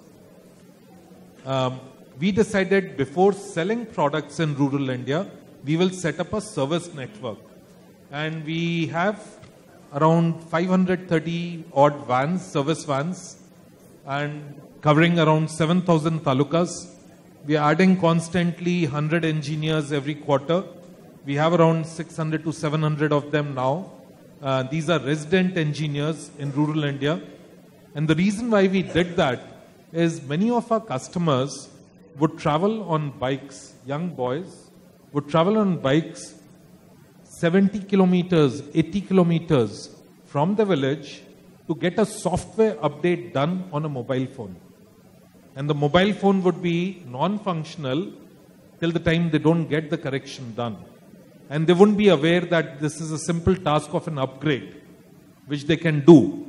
Um, we decided before selling products in rural India, we will set up a service network. And we have around five hundred thirty odd vans, service vans, and covering around seven thousand talukas. We are adding constantly one hundred engineers every quarter. We have around six hundred to seven hundred of them now. Uh, these are resident engineers in rural India. And the reason why we did that is many of our customers would travel on bikes, young boys would travel on bikes seventy kilometers, eighty kilometers from the village to get a software update done on a mobile phone. And the mobile phone would be non-functional till the time they don't get the correction done. And they wouldn't be aware that this is a simple task of an upgrade, which they can do.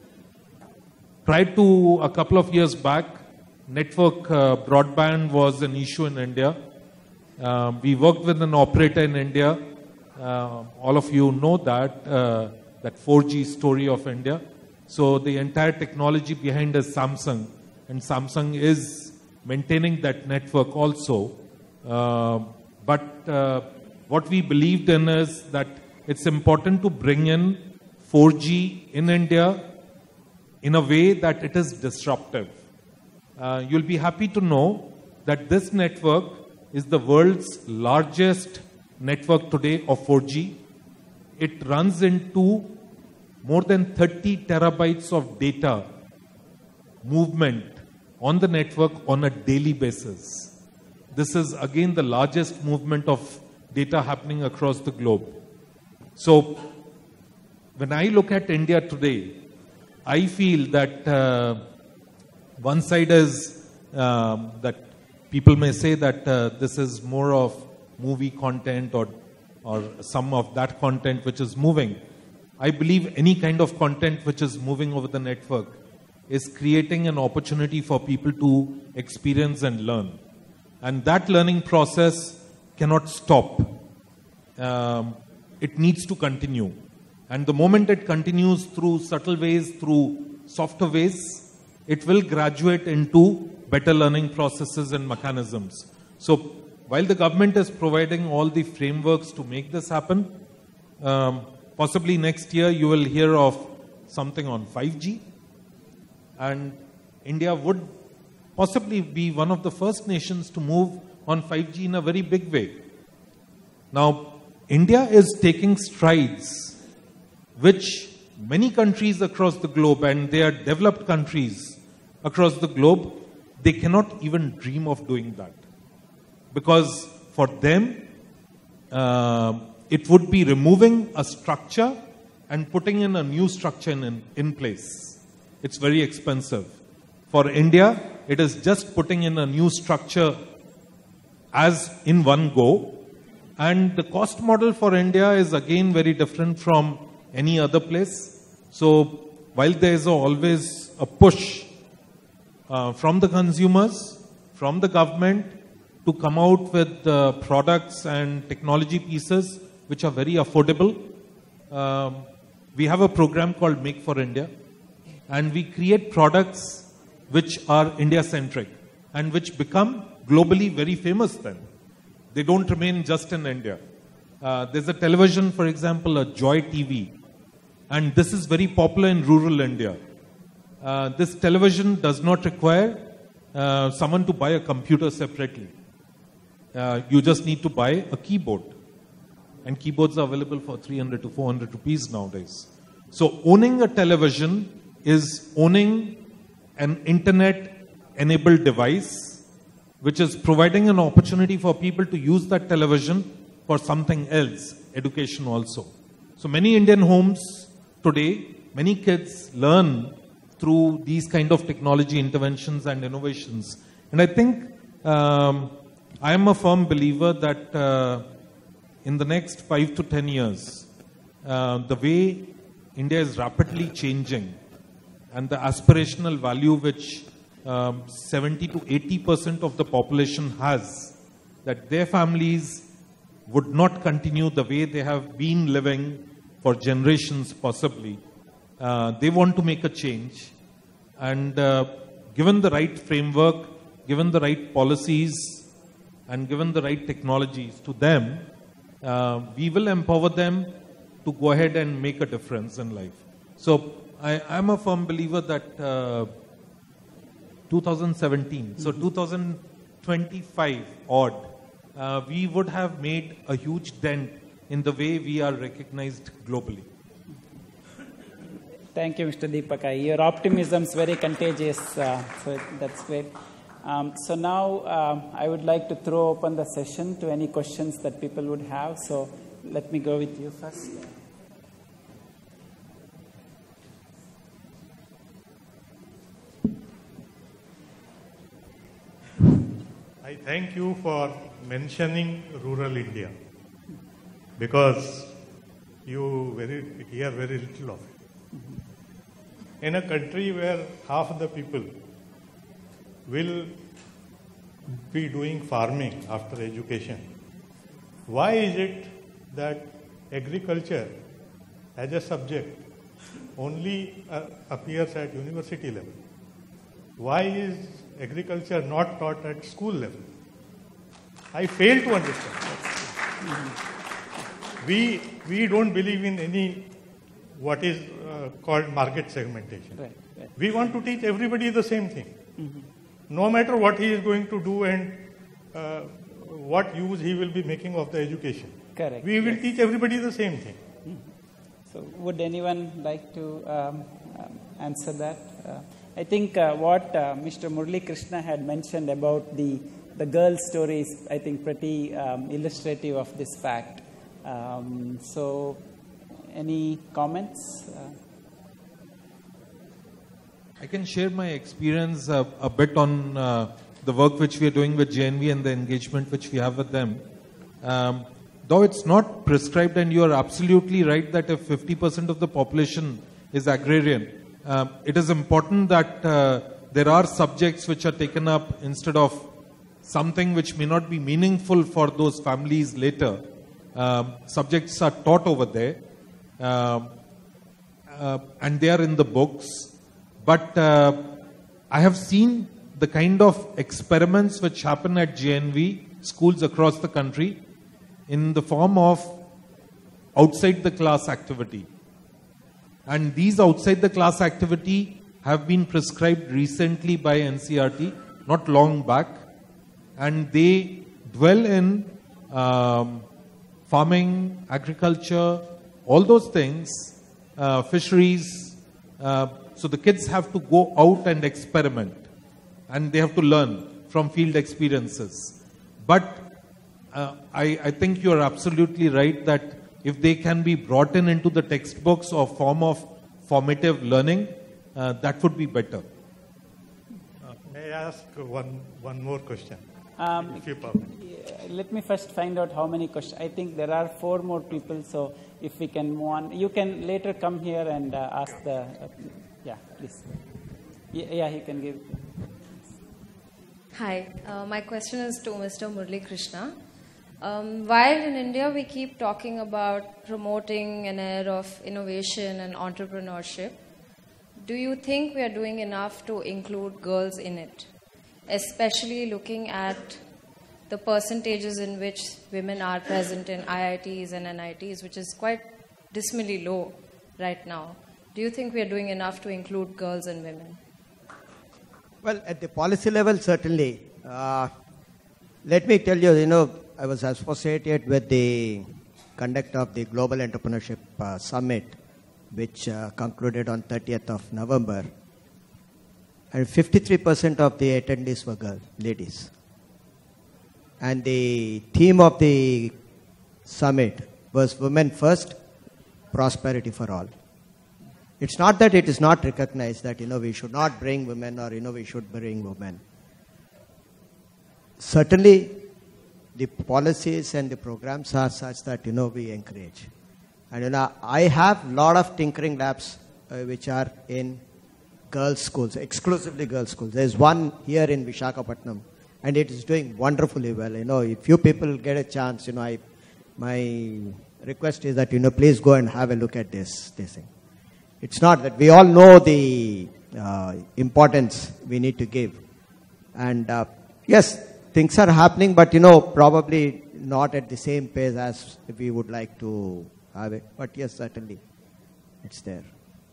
Prior to a couple of years back, network uh, broadband was an issue in India. Uh, we worked with an operator in India. Uh, all of you know that, uh, that four G story of India. So the entire technology behind is Samsung. And Samsung is maintaining that network also. Uh, but uh, what we believed in is that it's important to bring in four G in India in a way that it is disruptive. Uh, you'll be happy to know that this network is the world's largest network today of four G. It runs into more than thirty terabytes of data movement on the network on a daily basis. This is again the largest movement of data happening across the globe. So when I look at India today, I feel that uh, one side is um, that people may say that uh, this is more of movie content or, or some of that content which is moving. I believe any kind of content which is moving over the network is creating an opportunity for people to experience and learn. And that learning process cannot stop. Um, it needs to continue. And the moment it continues through subtle ways, through softer ways, it will graduate into better learning processes and mechanisms. So while the government is providing all the frameworks to make this happen, um, possibly next year you will hear of something on five G. And India would possibly be one of the first nations to move on five G in a very big way. Now, India is taking strides which many countries across the globe, and they are developed countries across the globe, they cannot even dream of doing that. Because for them, uh, it would be removing a structure and putting in a new structure in, in place. It's very expensive. For India, it is just putting in a new structure as in one go. And the cost model for India is again very different from any other place. So while there is always a push uh, from the consumers, from the government to come out with uh, products and technology pieces which are very affordable, um, we have a program called Make for India, and we create products which are India-centric and which become globally very famous then. They don't remain just in India. Uh, there's a television, for example, a Joy T V. And this is very popular in rural India. Uh, this television does not require uh, someone to buy a computer separately. Uh, you just need to buy a keyboard. And keyboards are available for three hundred to four hundred rupees nowadays. So owning a television is owning an internet-enabled device which is providing an opportunity for people to use that television for something else, education also. So many Indian homes today, many kids learn through these kind of technology interventions and innovations. And I think um, I am a firm believer that uh, in the next five to ten years, uh, the way India is rapidly changing, and the aspirational value which um, seventy to eighty percent of the population has, that their families would not continue the way they have been living for generations possibly. Uh, they want to make a change, and uh, given the right framework, given the right policies, and given the right technologies to them, uh, we will empower them to go ahead and make a difference in life. So I am a firm believer that uh, two thousand seventeen, so two thousand twenty-five odd, uh, we would have made a huge dent in the way we are recognized globally. Thank you, Mister Deepak. Your optimism is very contagious, uh, so that's great. Um, so now uh, I would like to throw open the session to any questions that people would have. So let me go with you first. I thank you for mentioning rural India, because you very, hear very little of it. In a country where half the people will be doing farming after education, why is it that agriculture as a subject only uh, appears at university level? Why is agriculture not taught at school level? I fail to understand. Mm-hmm. We, we don't believe in any what is uh, called market segmentation. Right, right. We want to teach everybody the same thing. Mm-hmm. No matter what he is going to do and uh, what use he will be making of the education. Correct. We will yes. teach everybody the same thing. Mm-hmm. So would anyone like to um, um, answer that? Uh, I think uh, what uh, Mister Muralikrishna had mentioned about the, the girl story is, I think, pretty um, illustrative of this fact. Um, so, any comments? Uh, I can share my experience uh, a bit on uh, the work which we are doing with J N V and the engagement which we have with them. Um, though it's not prescribed, and you are absolutely right that if fifty percent of the population is agrarian, uh, it is important that uh, there are subjects which are taken up instead of something which may not be meaningful for those families later. Um, subjects are taught over there. Uh, uh, and they are in the books, but uh, I have seen the kind of experiments which happen at J N V schools across the country in the form of outside the class activity, and these outside the class activity have been prescribed recently by N C R T, not long back, and they dwell in um, farming, agriculture, all those things, uh, fisheries. Uh, so the kids have to go out and experiment, and they have to learn from field experiences. But uh, I, I think you are absolutely right that if they can be brought in into the textbooks or form of formative learning, uh, that would be better. Uh, may I ask one, one more question, um, if you permit? Let me first find out how many questions. I think there are four more people, so if we can move on. You can later come here and uh, ask the... Uh, yeah, please. Yeah, yeah, he can give... Hi, uh, my question is to Mister Muralikrishna. Um, while in India we keep talking about promoting an era of innovation and entrepreneurship, do you think we are doing enough to include girls in it? Especially looking at the percentages in which women are present in I I Ts and N I Ts, which is quite dismally low right now. Do you think we are doing enough to include girls and women? Well, at the policy level, certainly. Uh, let me tell you, you know, I was associated with the conduct of the Global Entrepreneurship uh, Summit, which uh, concluded on thirtieth of November. And fifty-three percent of the attendees were girls, ladies. And the theme of the summit was Women First, Prosperity for All. It's not that it is not recognized that, you know, we should not bring women or, you know, we should bring women. Certainly, the policies and the programs are such that, you know, we encourage. And you know, I have a lot of tinkering labs uh, which are in girls' schools, exclusively girls' schools. There's one here in Visakhapatnam, and it is doing wonderfully well. You know, if you people get a chance, you know, I, my request is that, you know, please go and have a look at this, this thing. It's not that we all know the uh, importance we need to give. And uh, yes, things are happening, but, you know, probably not at the same pace as we would like to have it. But yes, certainly, it's there.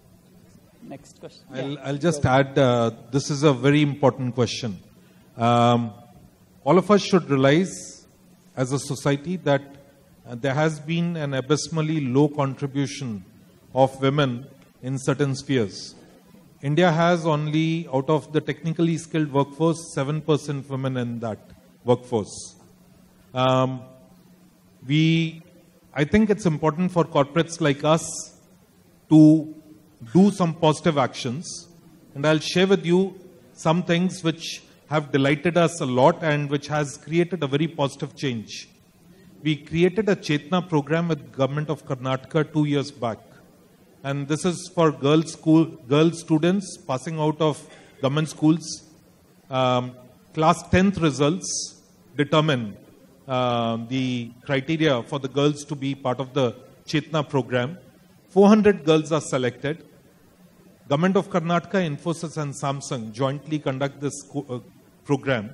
Next question. I'll, Yeah. I'll just add, uh, this is a very important question. Um, all of us should realize as a society that uh, there has been an abysmally low contribution of women in certain spheres. India has only, out of the technically skilled workforce, seven percent women in that workforce. Um, we, I think it's important for corporates like us to do some positive actions. And I'll share with you some things which have delighted us a lot and which has created a very positive change. We created a Chetna program with Government of Karnataka two years back. And this is for girl school, girl students passing out of government schools. Um, class tenth results determine uh, the criteria for the girls to be part of the Chetna program. four hundred girls are selected. Government of Karnataka, Infosys and Samsung jointly conduct this uh, program.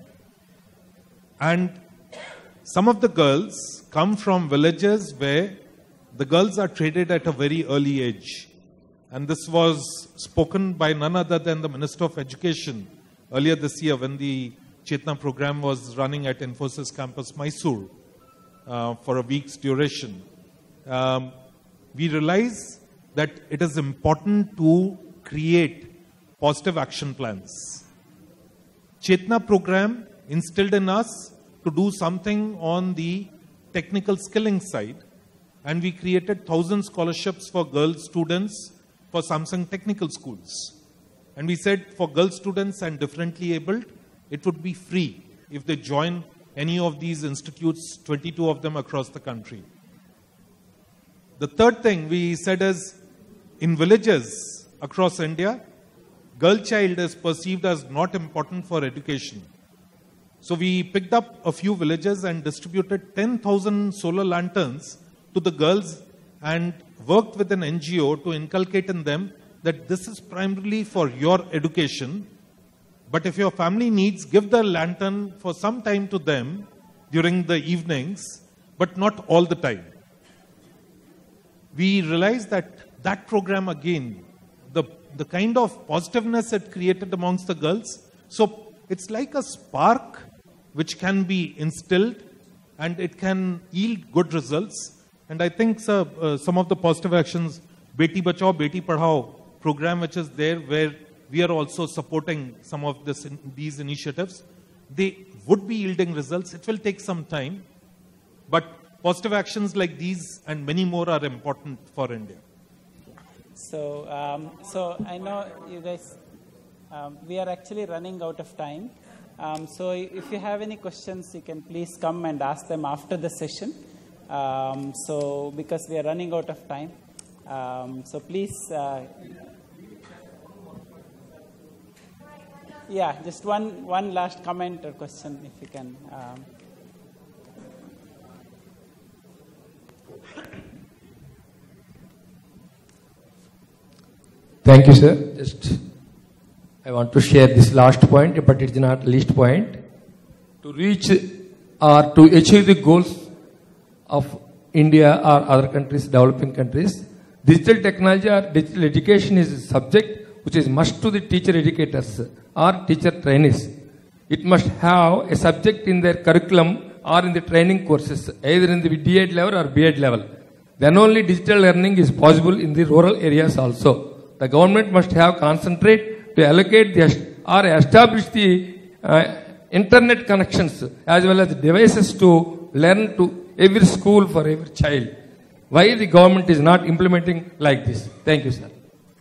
And some of the girls come from villages where the girls are traded at a very early age. And this was spoken by none other than the Minister of Education earlier this year when the Chetna program was running at Infosys campus Mysore uh, for a week's duration. Um, we realize that it is important to create positive action plans. Chetna program instilled in us to do something on the technical skilling side, and we created one thousand scholarships for girl students for Samsung technical schools. And we said for girl students and differently abled, it would be free if they join any of these institutes, twenty-two of them across the country. The third thing we said is, in villages across India, girl child is perceived as not important for education. So we picked up a few villages and distributed ten thousand solar lanterns to the girls and worked with an N G O to inculcate in them that this is primarily for your education. But if your family needs, give the lantern for some time to them during the evenings, but not all the time. We realized that that program again, the, the kind of positiveness it created amongst the girls. So it's like a spark which can be instilled and it can yield good results. And I think sir, uh, some of the positive actions, Beti Bachao, Beti Padhao program which is there, where we are also supporting some of this in, these initiatives, they would be yielding results. It will take some time, but positive actions like these and many more are important for India. So, um, so I know you guys, um, we are actually running out of time. Um, so if you have any questions, you can please come and ask them after the session. Um, so because we are running out of time. Um, so please, uh, yeah, just one, one last comment or question if you can. Um, Thank you, sir. Just I want to share this last point, but it is not least point. To reach or to achieve the goals of India or other countries, developing countries, digital technology or digital education is a subject which is must to the teacher educators or teacher trainees. It must have a subject in their curriculum or in the training courses, either in the D Ed level or B Ed level. Then only digital learning is possible in the rural areas also. The government must have concentrate to allocate the or establish the uh, internet connections as well as devices to learn to every school for every child. Why the government is not implementing like this? Thank you, sir.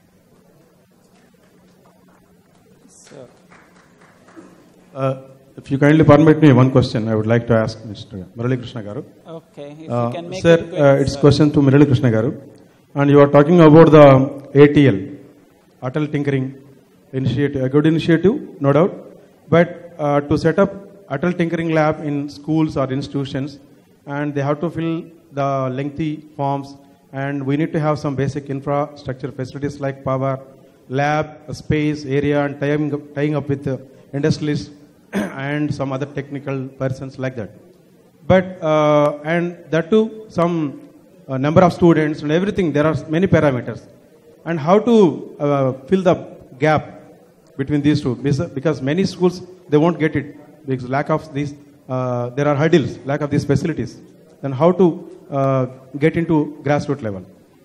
so, Uh, if you kindly permit me one question, I would like to ask Mister Muralikrishna Garu. okay, if Uh, you can make sir, it quick, uh, it's sir. question to Muralikrishna Garu. and you are talking about the A T L, Atal Tinkering Initiative, a good initiative, no doubt. But uh, to set up Atal Tinkering Lab in schools or institutions, and they have to fill the lengthy forms, and we need to have some basic infrastructure facilities like power, lab, space, area, and tying up, tying up with the industrialists and some other technical persons like that. But, uh, and that too, some uh, number of students and everything, there are many parameters. And how to uh, fill the gap between these two, because many schools, they won't get it, because lack of these, uh, there are hurdles, lack of these facilities. Then how to uh, get into grassroots level?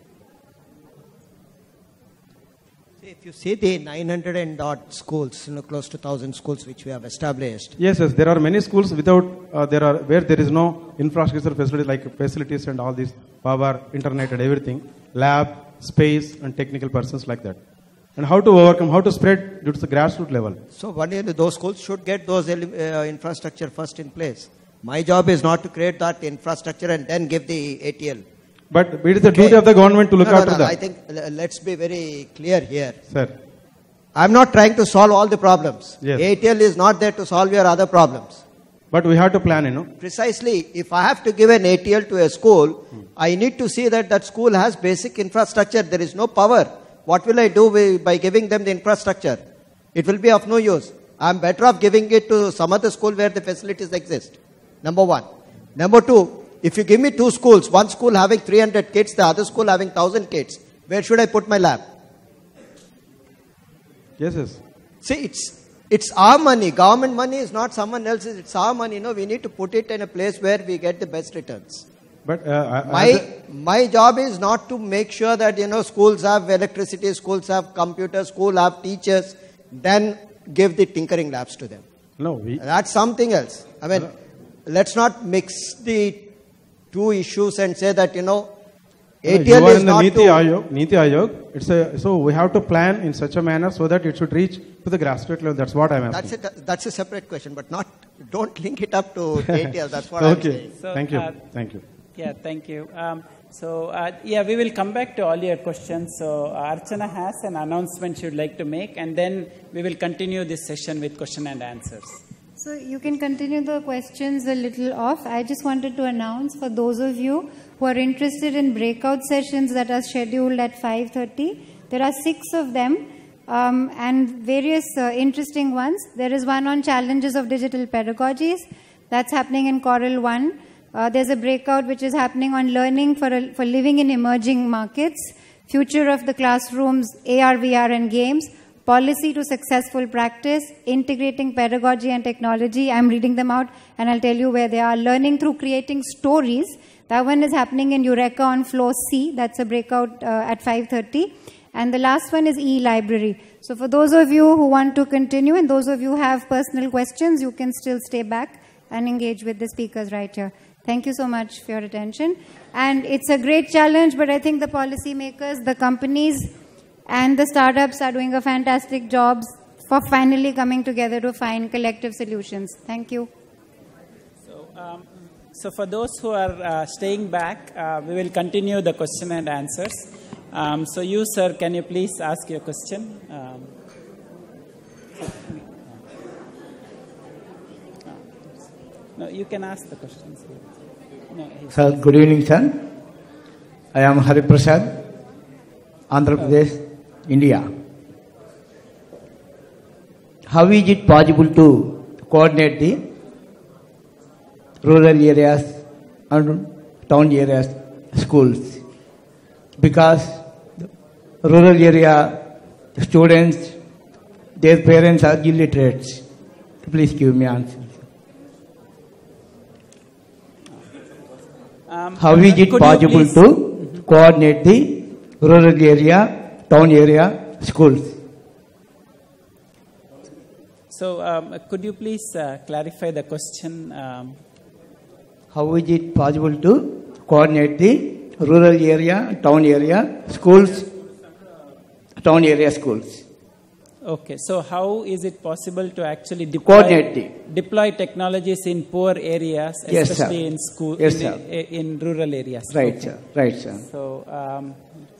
If you see the nine hundred and odd schools, you know, close to one thousand schools which we have established. Yes, yes, there are many schools without, uh, there are, where there is no infrastructure facilities like facilities and all these, power, internet and everything, lab, space and technical persons like that. And how to overcome, how to spread due to the grassroots level. So one day those schools should get those uh, infrastructure first in place. My job is not to create that infrastructure and then give the A T L. But it is the duty okay. of the government to look no, no, after no, that. I think uh, let's be very clear here. Sir. I'm not trying to solve all the problems. Yes. A T L is not there to solve your other problems. But we have to plan, you know. Precisely. If I have to give an A T L to a school, hmm. I need to see that that school has basic infrastructure. There is no power. What will I do with, by giving them the infrastructure? It will be of no use. I'm better off giving it to some other school where the facilities exist. Number one. Number two, if you give me two schools, one school having three hundred kids, the other school having one thousand kids, where should I put my lab? Yes, yes. See, it's, it's our money. Government money is not someone else's. It's our money. You know, we need to put it in a place where we get the best returns. But uh, I, my a, my job is not to make sure that, you know, schools have electricity, schools have computers, schools have teachers, then give the tinkering labs to them. No, we... That's something else. I mean, no. Let's not mix the two issues and say that, you know, A T L you are is in the not NITI to... Aayog, NITI Aayog. It's a, so we have to plan in such a manner so that it should reach to the grassroots level. That's what I'm asking. That's a, that's a separate question, but not, don't link it up to A T L. That's what okay. I'm saying. So, thank you. Uh, thank you. Yeah, thank you. Um, so, uh, yeah, we will come back to all your questions. So, uh, Archana has an announcement she would like to make, and then we will continue this session with question and answers. So, you can continue the questions a little off. I just wanted to announce for those of you who are interested in breakout sessions that are scheduled at five thirty, there are six of them, um, and various uh, interesting ones. There is one on challenges of digital pedagogies. That's happening in Coral one. Uh, there's a breakout which is happening on learning for, a, for living in emerging markets, future of the classrooms, A R, V R and games, policy to successful practice, integrating pedagogy and technology. I'm reading them out and I'll tell you where they are. Learning through creating stories. That one is happening in Eureka on floor C. That's a breakout uh, at five thirty. And the last one is e-library. So for those of you who want to continue and those of you who have personal questions, you can still stay back and engage with the speakers right here. Thank you so much for your attention. And it's a great challenge, but I think the policymakers, the companies, and the startups are doing a fantastic job for finally coming together to find collective solutions. Thank you. So, um, so for those who are uh, staying back, uh, we will continue the question and answers. Um, so you, sir, can you please ask your question? Um, no, you can ask the questions. No, sir, good evening, sir. I am Hari Prasad, Andhra Pradesh, India. How is it possible to coordinate the rural areas and town areas schools? Because the rural area students, their parents are illiterates. Please give me answer. Um, How is it possible to mm-hmm. coordinate the rural area, town area schools? So, um, could you please uh, clarify the question? Um, How is it possible to coordinate the rural area, town area schools, town area schools? Okay, so how is it possible to actually Coordinate deploy, deploy technologies in poor areas, Yes, especially sir. in school, Yes, in, sir. in rural areas? Right, Okay. sir. Right, sir. So, um,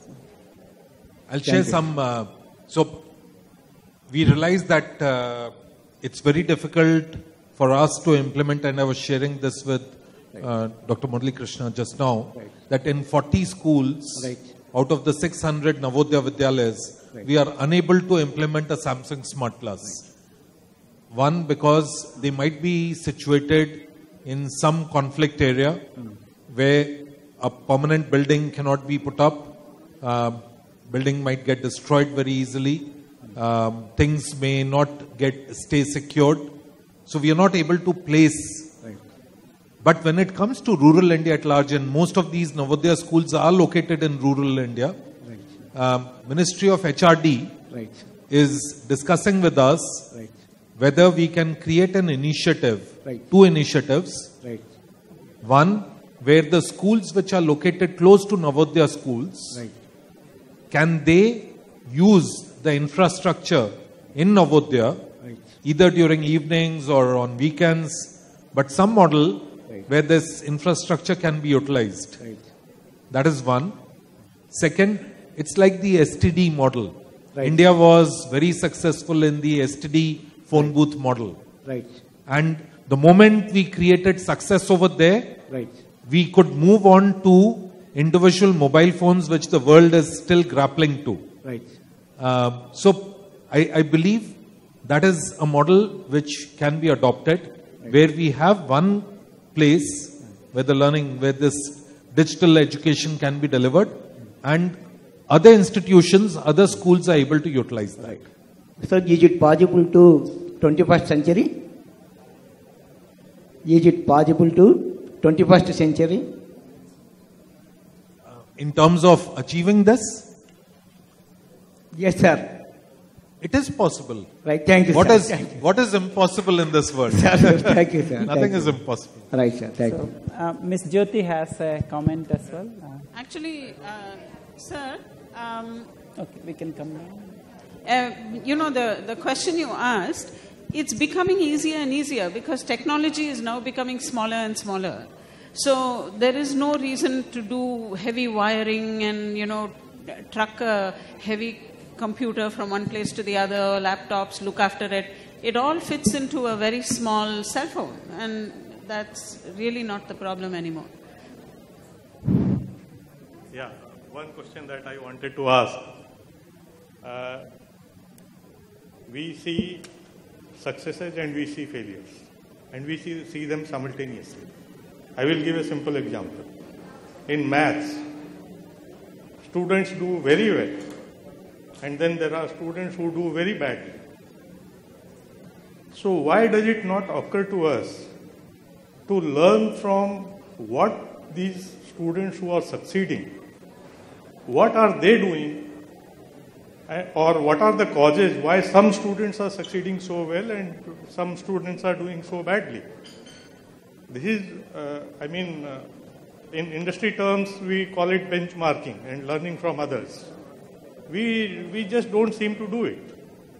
I'll share you. some. Uh, so, we realized that uh, it's very difficult for us to implement, and I was sharing this with uh, Doctor Muralikrishna just now, Right. that in forty schools, Right. out of the six hundred Navodaya Vidyalayas, Right. we are unable to implement a Samsung Smart Class. Right. One, because they might be situated in some conflict area mm. where a permanent building cannot be put up. Uh, building might get destroyed very easily. Um, things may not get stay secured. So we are not able to place. Right. But when it comes to rural India at large, and most of these Navodaya schools are located in rural India, Right. um, Ministry of H R D Right. is discussing with us Right. whether we can create an initiative, Right. two initiatives. Right. One, where the schools which are located close to Navodaya schools, Right. can they use the infrastructure in Navodaya, Right. either during evenings or on weekends, but some model Right. where this infrastructure can be utilized. Right. That is one. Second, it's like the S T D model. Right. India was very successful in the S T D phone booth model. Right. And the moment we created success over there, Right. we could move on to individual mobile phones, which the world is still grappling to. Right. Uh, so I, I believe that is a model which can be adopted, right. where we have one place where the learning, where this digital education can be delivered, and other institutions, other schools are able to utilize that. Right. So is it possible to twenty-first century? Is it possible to twenty-first century? In terms of achieving this, Yes, sir. it is possible. Right. Thank you, What sir. is Thank you. what is impossible in this world? Sir, sir, thank you, sir. Nothing Thank is you. impossible. Right, sir. Thank so, you. uh, Miss Jyoti has a comment as well. Uh, Actually, uh, sir, um, okay, we can come now. uh, you know, the, the question you asked, it's becoming easier and easier because technology is now becoming smaller and smaller. So there is no reason to do heavy wiring and, you know, truck a heavy computer from one place to the other, laptops, look after it. It all fits into a very small cell phone, and that's really not the problem anymore. Yeah, one question that I wanted to ask. Uh, we see successes and we see failures, and we see, see them simultaneously. I will give a simple example. In maths, students do very well, and then there are students who do very badly. So why does it not occur to us to learn from what these students who are succeeding, what are they doing, or what are the causes why some students are succeeding so well and some students are doing so badly? This is, uh, I mean, uh, in industry terms, we call it benchmarking and learning from others. We, we just don't seem to do it.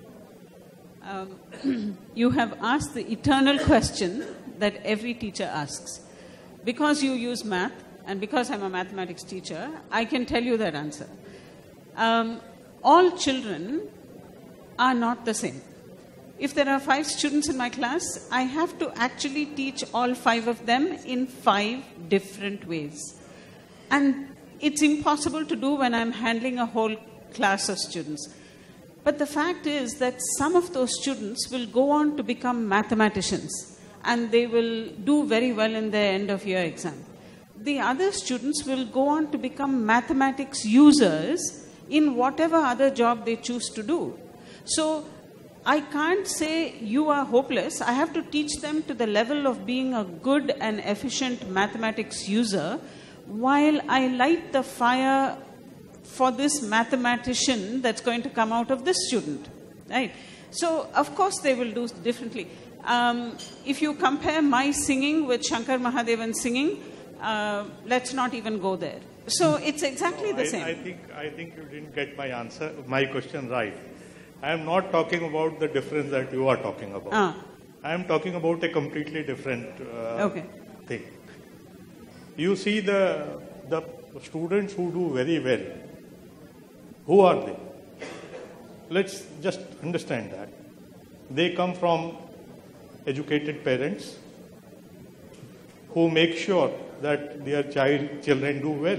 Um, you have asked the eternal question that every teacher asks. Because you use math, and because I'm a mathematics teacher, I can tell you that answer. Um, all children are not the same. If there are five students in my class, I have to actually teach all five of them in five different ways. And it's impossible to do when I'm handling a whole class of students. But the fact is that some of those students will go on to become mathematicians, and they will do very well in their end of year exam. The other students will go on to become mathematics users in whatever other job they choose to do. So I can't say you are hopeless. I have to teach them to the level of being a good and efficient mathematics user while I light the fire for this mathematician that's going to come out of this student, right? So, of course, they will do differently. Um, if you compare my singing with Shankar Mahadevan's singing, uh, let's not even go there. So, it's exactly no, the I, same. I think, I think you didn't get my answer, my question right. I am not talking about the difference that you are talking about. Ah. I am talking about a completely different uh, okay. thing. You see the, the students who do very well, who are they? Let's just understand that. They come from educated parents who make sure that their child children do well,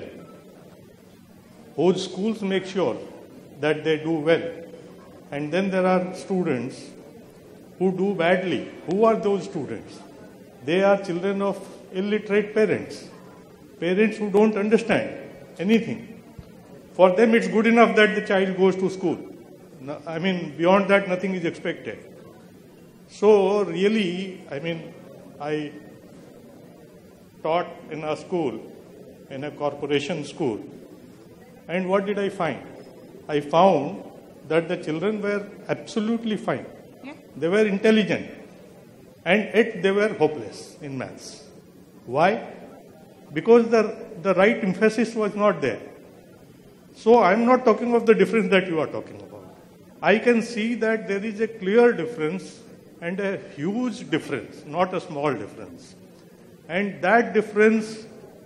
whose schools make sure that they do well. And then there are students who do badly. Who are those students? They are children of illiterate parents, parents who don't understand anything. For them it's good enough that the child goes to school. No, I mean, beyond that nothing is expected. So really, I mean, I taught in a school, in a corporation school, and what did I find? I found that the children were absolutely fine. Yeah. They were intelligent, and yet they were hopeless in maths. Why? Because the, the right emphasis was not there. So I am not talking of the difference that you are talking about. I can see that there is a clear difference and a huge difference, not a small difference. And that difference,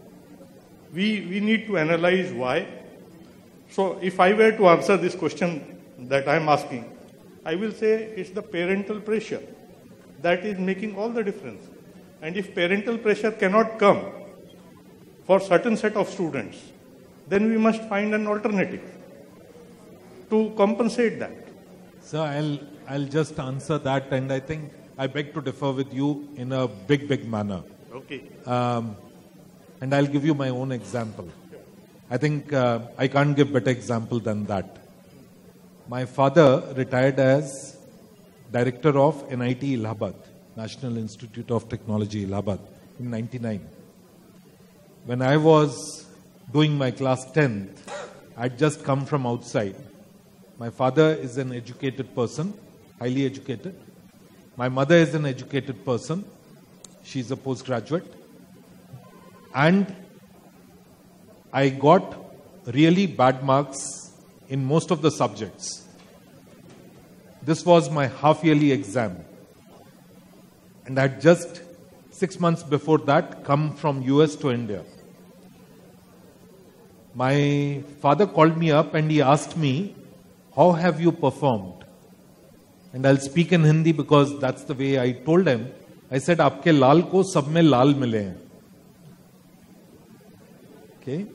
we, we need to analyze why. So if I were to answer this question that I am asking, I will say it's the parental pressure that is making all the difference. And if parental pressure cannot come for certain set of students, then we must find an alternative to compensate that. So I'll, I'll just answer that, and I think I beg to differ with you in a big, big manner. Okay. Um, and I'll give you my own example. I think uh, I can't give better example than that. My father retired as director of N I T Allahabad, National Institute of Technology, Allahabad, in ninety-nine. When I was doing my class tenth, I'd just come from outside. My father is an educated person, highly educated. My mother is an educated person. She's a postgraduate. And I got really bad marks in most of the subjects. This was my half-yearly exam. And I had just six months before that come from U S to India. My father called me up and he asked me, how have you performed? And I'll speak in Hindi because that's the way I told him. I said, आपके लाल को सब में लाल मिले हैं. Okay.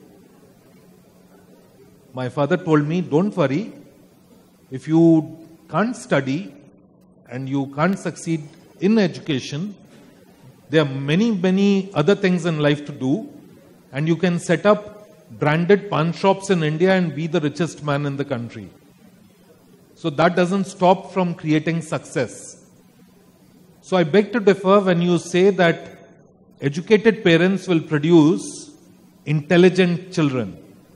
My father told me, don't worry. If you can't study and you can't succeed in education, there are many, many other things in life to do. And you can set up branded pawn shops in India and be the richest man in the country. So that doesn't stop from creating success. So I beg to differ when you say that educated parents will produce intelligent children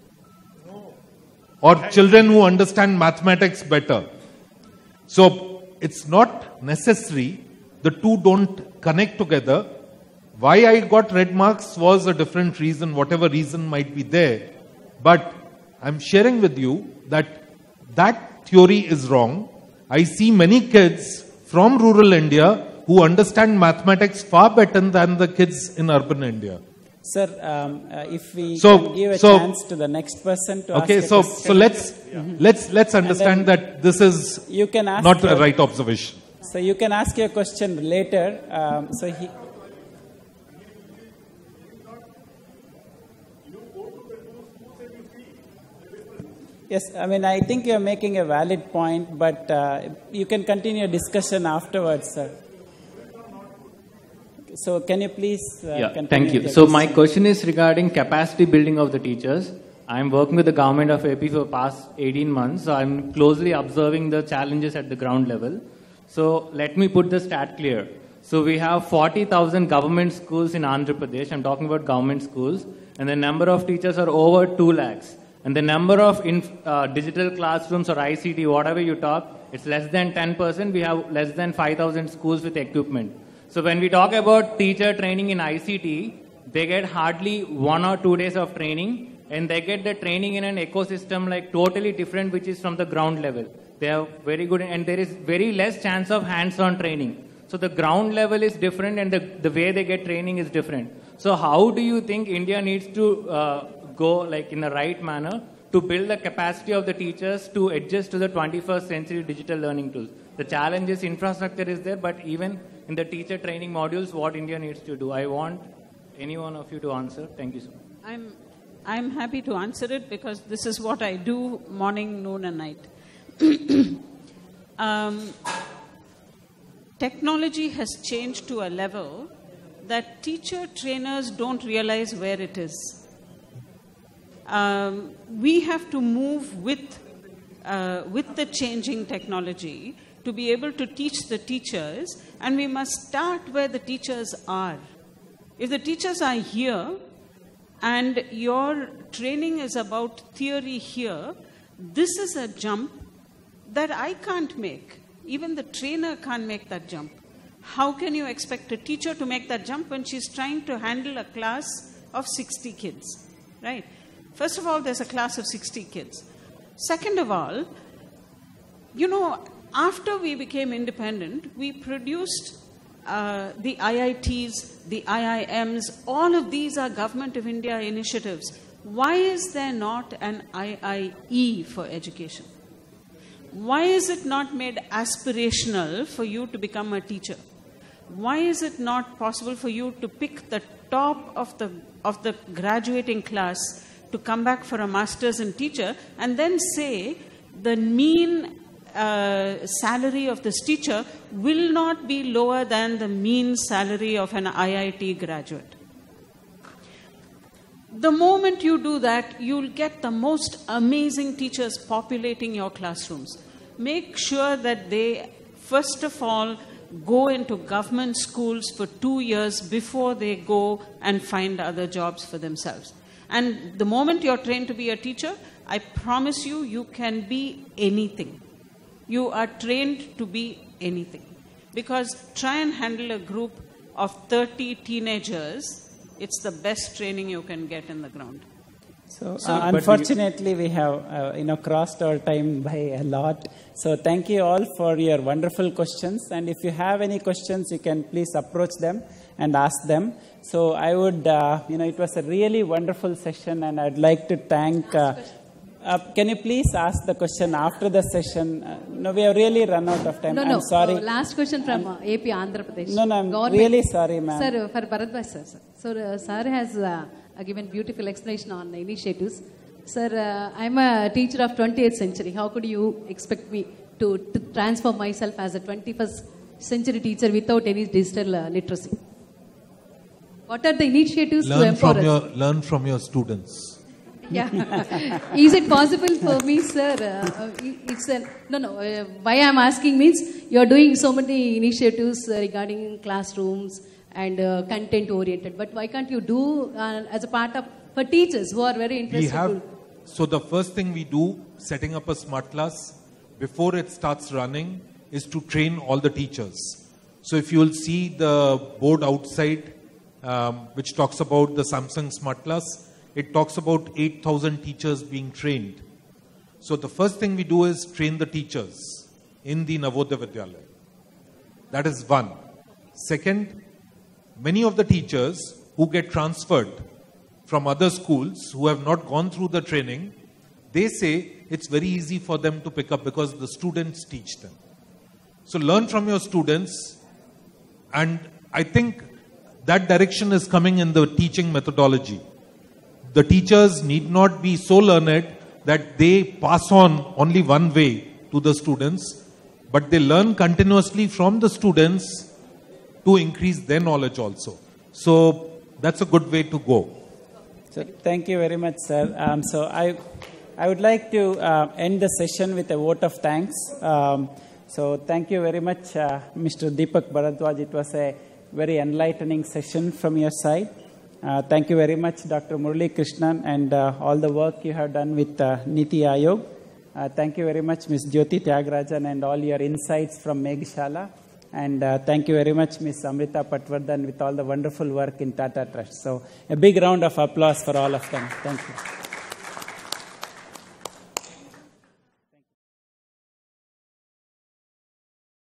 or children who understand mathematics better. So it's not necessary. The two don't connect together. Why I got red marks was a different reason, whatever reason might be there. But I'm sharing with you that that theory is wrong. I see many kids from rural India who understand mathematics far better than the kids in urban India. Sir, um, uh, if we so, can give a so, chance to the next person to okay, ask a so, question. so let's, mm-hmm. let's, let's understand that this is you can ask not your, a right observation. So you can ask your question later. Um, so he... Yes, I mean, I think you're making a valid point, but uh, you can continue discussion afterwards, sir. So can you please uh, yeah, continue? Thank you. So my question is regarding capacity building of the teachers. I'm working with the government of A P for the past eighteen months. So I'm closely observing the challenges at the ground level. So let me put the stat clear. So we have forty thousand government schools in Andhra Pradesh. I'm talking about government schools. And the number of teachers are over two lakhs. And the number of in, uh, digital classrooms or I C T, whatever you talk, it's less than ten percent. We have less than five thousand schools with equipment. So when we talk about teacher training in I C T, they get hardly one or two days of training, and they get the training in an ecosystem like totally different, which is from the ground level. They are very good, and there is very less chance of hands-on training. So the ground level is different, and the, the way they get training is different. So how do you think India needs to uh, go like in the right manner to build the capacity of the teachers to adjust to the twenty-first century digital learning tools? The challenge is infrastructure is there, but even in the teacher training modules, what India needs to do? I want any one of you to answer. Thank you so much. I'm, I'm happy to answer it because this is what I do morning, noon and night. um, technology has changed to a level that teacher trainers don't realize where it is. Um, we have to move with, uh, with the changing technology to be able to teach the teachers, and we must start where the teachers are. If the teachers are here and your training is about theory here, this is a jump that I can't make. Even the trainer can't make that jump. How can you expect a teacher to make that jump when she's trying to handle a class of sixty kids, right? First of all, there's a class of sixty kids. Second of all, you know, after we became independent, we produced uh, the I I Ts, the I I Ms, all of these are Government of India initiatives. Why is there not an I I E for education? Why is it not made aspirational for you to become a teacher? Why is it not possible for you to pick the top of the, of the graduating class to come back for a master's in teacher and then say the mean uh, salary of this teacher will not be lower than the mean salary of an I I T graduate? The moment you do that, you'll get the most amazing teachers populating your classrooms. Make sure that they, first of all, go into government schools for two years before they go and find other jobs for themselves. And the moment you're trained to be a teacher, I promise you, you can be anything. You are trained to be anything. Because try and handle a group of thirty teenagers, it's the best training you can get in the ground. So, so uh, unfortunately, we have uh, you know crossed our time by a lot. So thank you all for your wonderful questions. And if you have any questions, you can please approach them and ask them. So I would, uh, you know, it was a really wonderful session, and I'd like to thank. Uh, uh, can you please ask the question after the session? Uh, no, we have really run out of time. No, I'm no. sorry. Uh, last question from uh, A P Andhra Pradesh. No, no, I'm Government. really sorry, ma'am. Sir, uh, for Bhardwaj sir, sir. So, uh, sir has uh, given beautiful explanation on the initiatives. Sir, uh, I'm a teacher of twentieth century. How could you expect me to, to transform myself as a twenty-first century teacher without any digital uh, literacy? What are the initiatives learn to empower from us? your Learn from your students. Yeah. Is it possible for me, sir? Uh, it's a, no, no. Uh, why I'm asking means you're doing so many initiatives uh, regarding classrooms and uh, content oriented. But why can't you do uh, as a part of for teachers who are very interested? We have, to, so the first thing we do, setting up a smart class, before it starts running, is to train all the teachers. So if you will see the board outside, um, which talks about the Samsung smart class, it talks about eight thousand teachers being trained. So the first thing we do is train the teachers in the Navodaya Vidyalaya. That is one. Second, many of the teachers who get transferred from other schools who have not gone through the training, they say it's very easy for them to pick up because the students teach them. So learn from your students, and I think that direction is coming in the teaching methodology. The teachers need not be so learned that they pass on only one way to the students, but they learn continuously from the students to increase their knowledge also. So that's a good way to go. So thank you very much, sir. Um, so I, I would like to uh, end the session with a vote of thanks. Um, so thank you very much, uh, Mister Deepak Bhardwaj. It was a very enlightening session from your side. Uh, thank you very much, Doctor Muralikrishna, and uh, all the work you have done with uh, NITI Aayog. Uh, thank you very much, Miz Jyoti Thyagarajan, and all your insights from Meghshala. And uh, thank you very much, Miz Amrita Patwardhan, with all the wonderful work in Tata Trust. So a big round of applause for all of them. Thank you.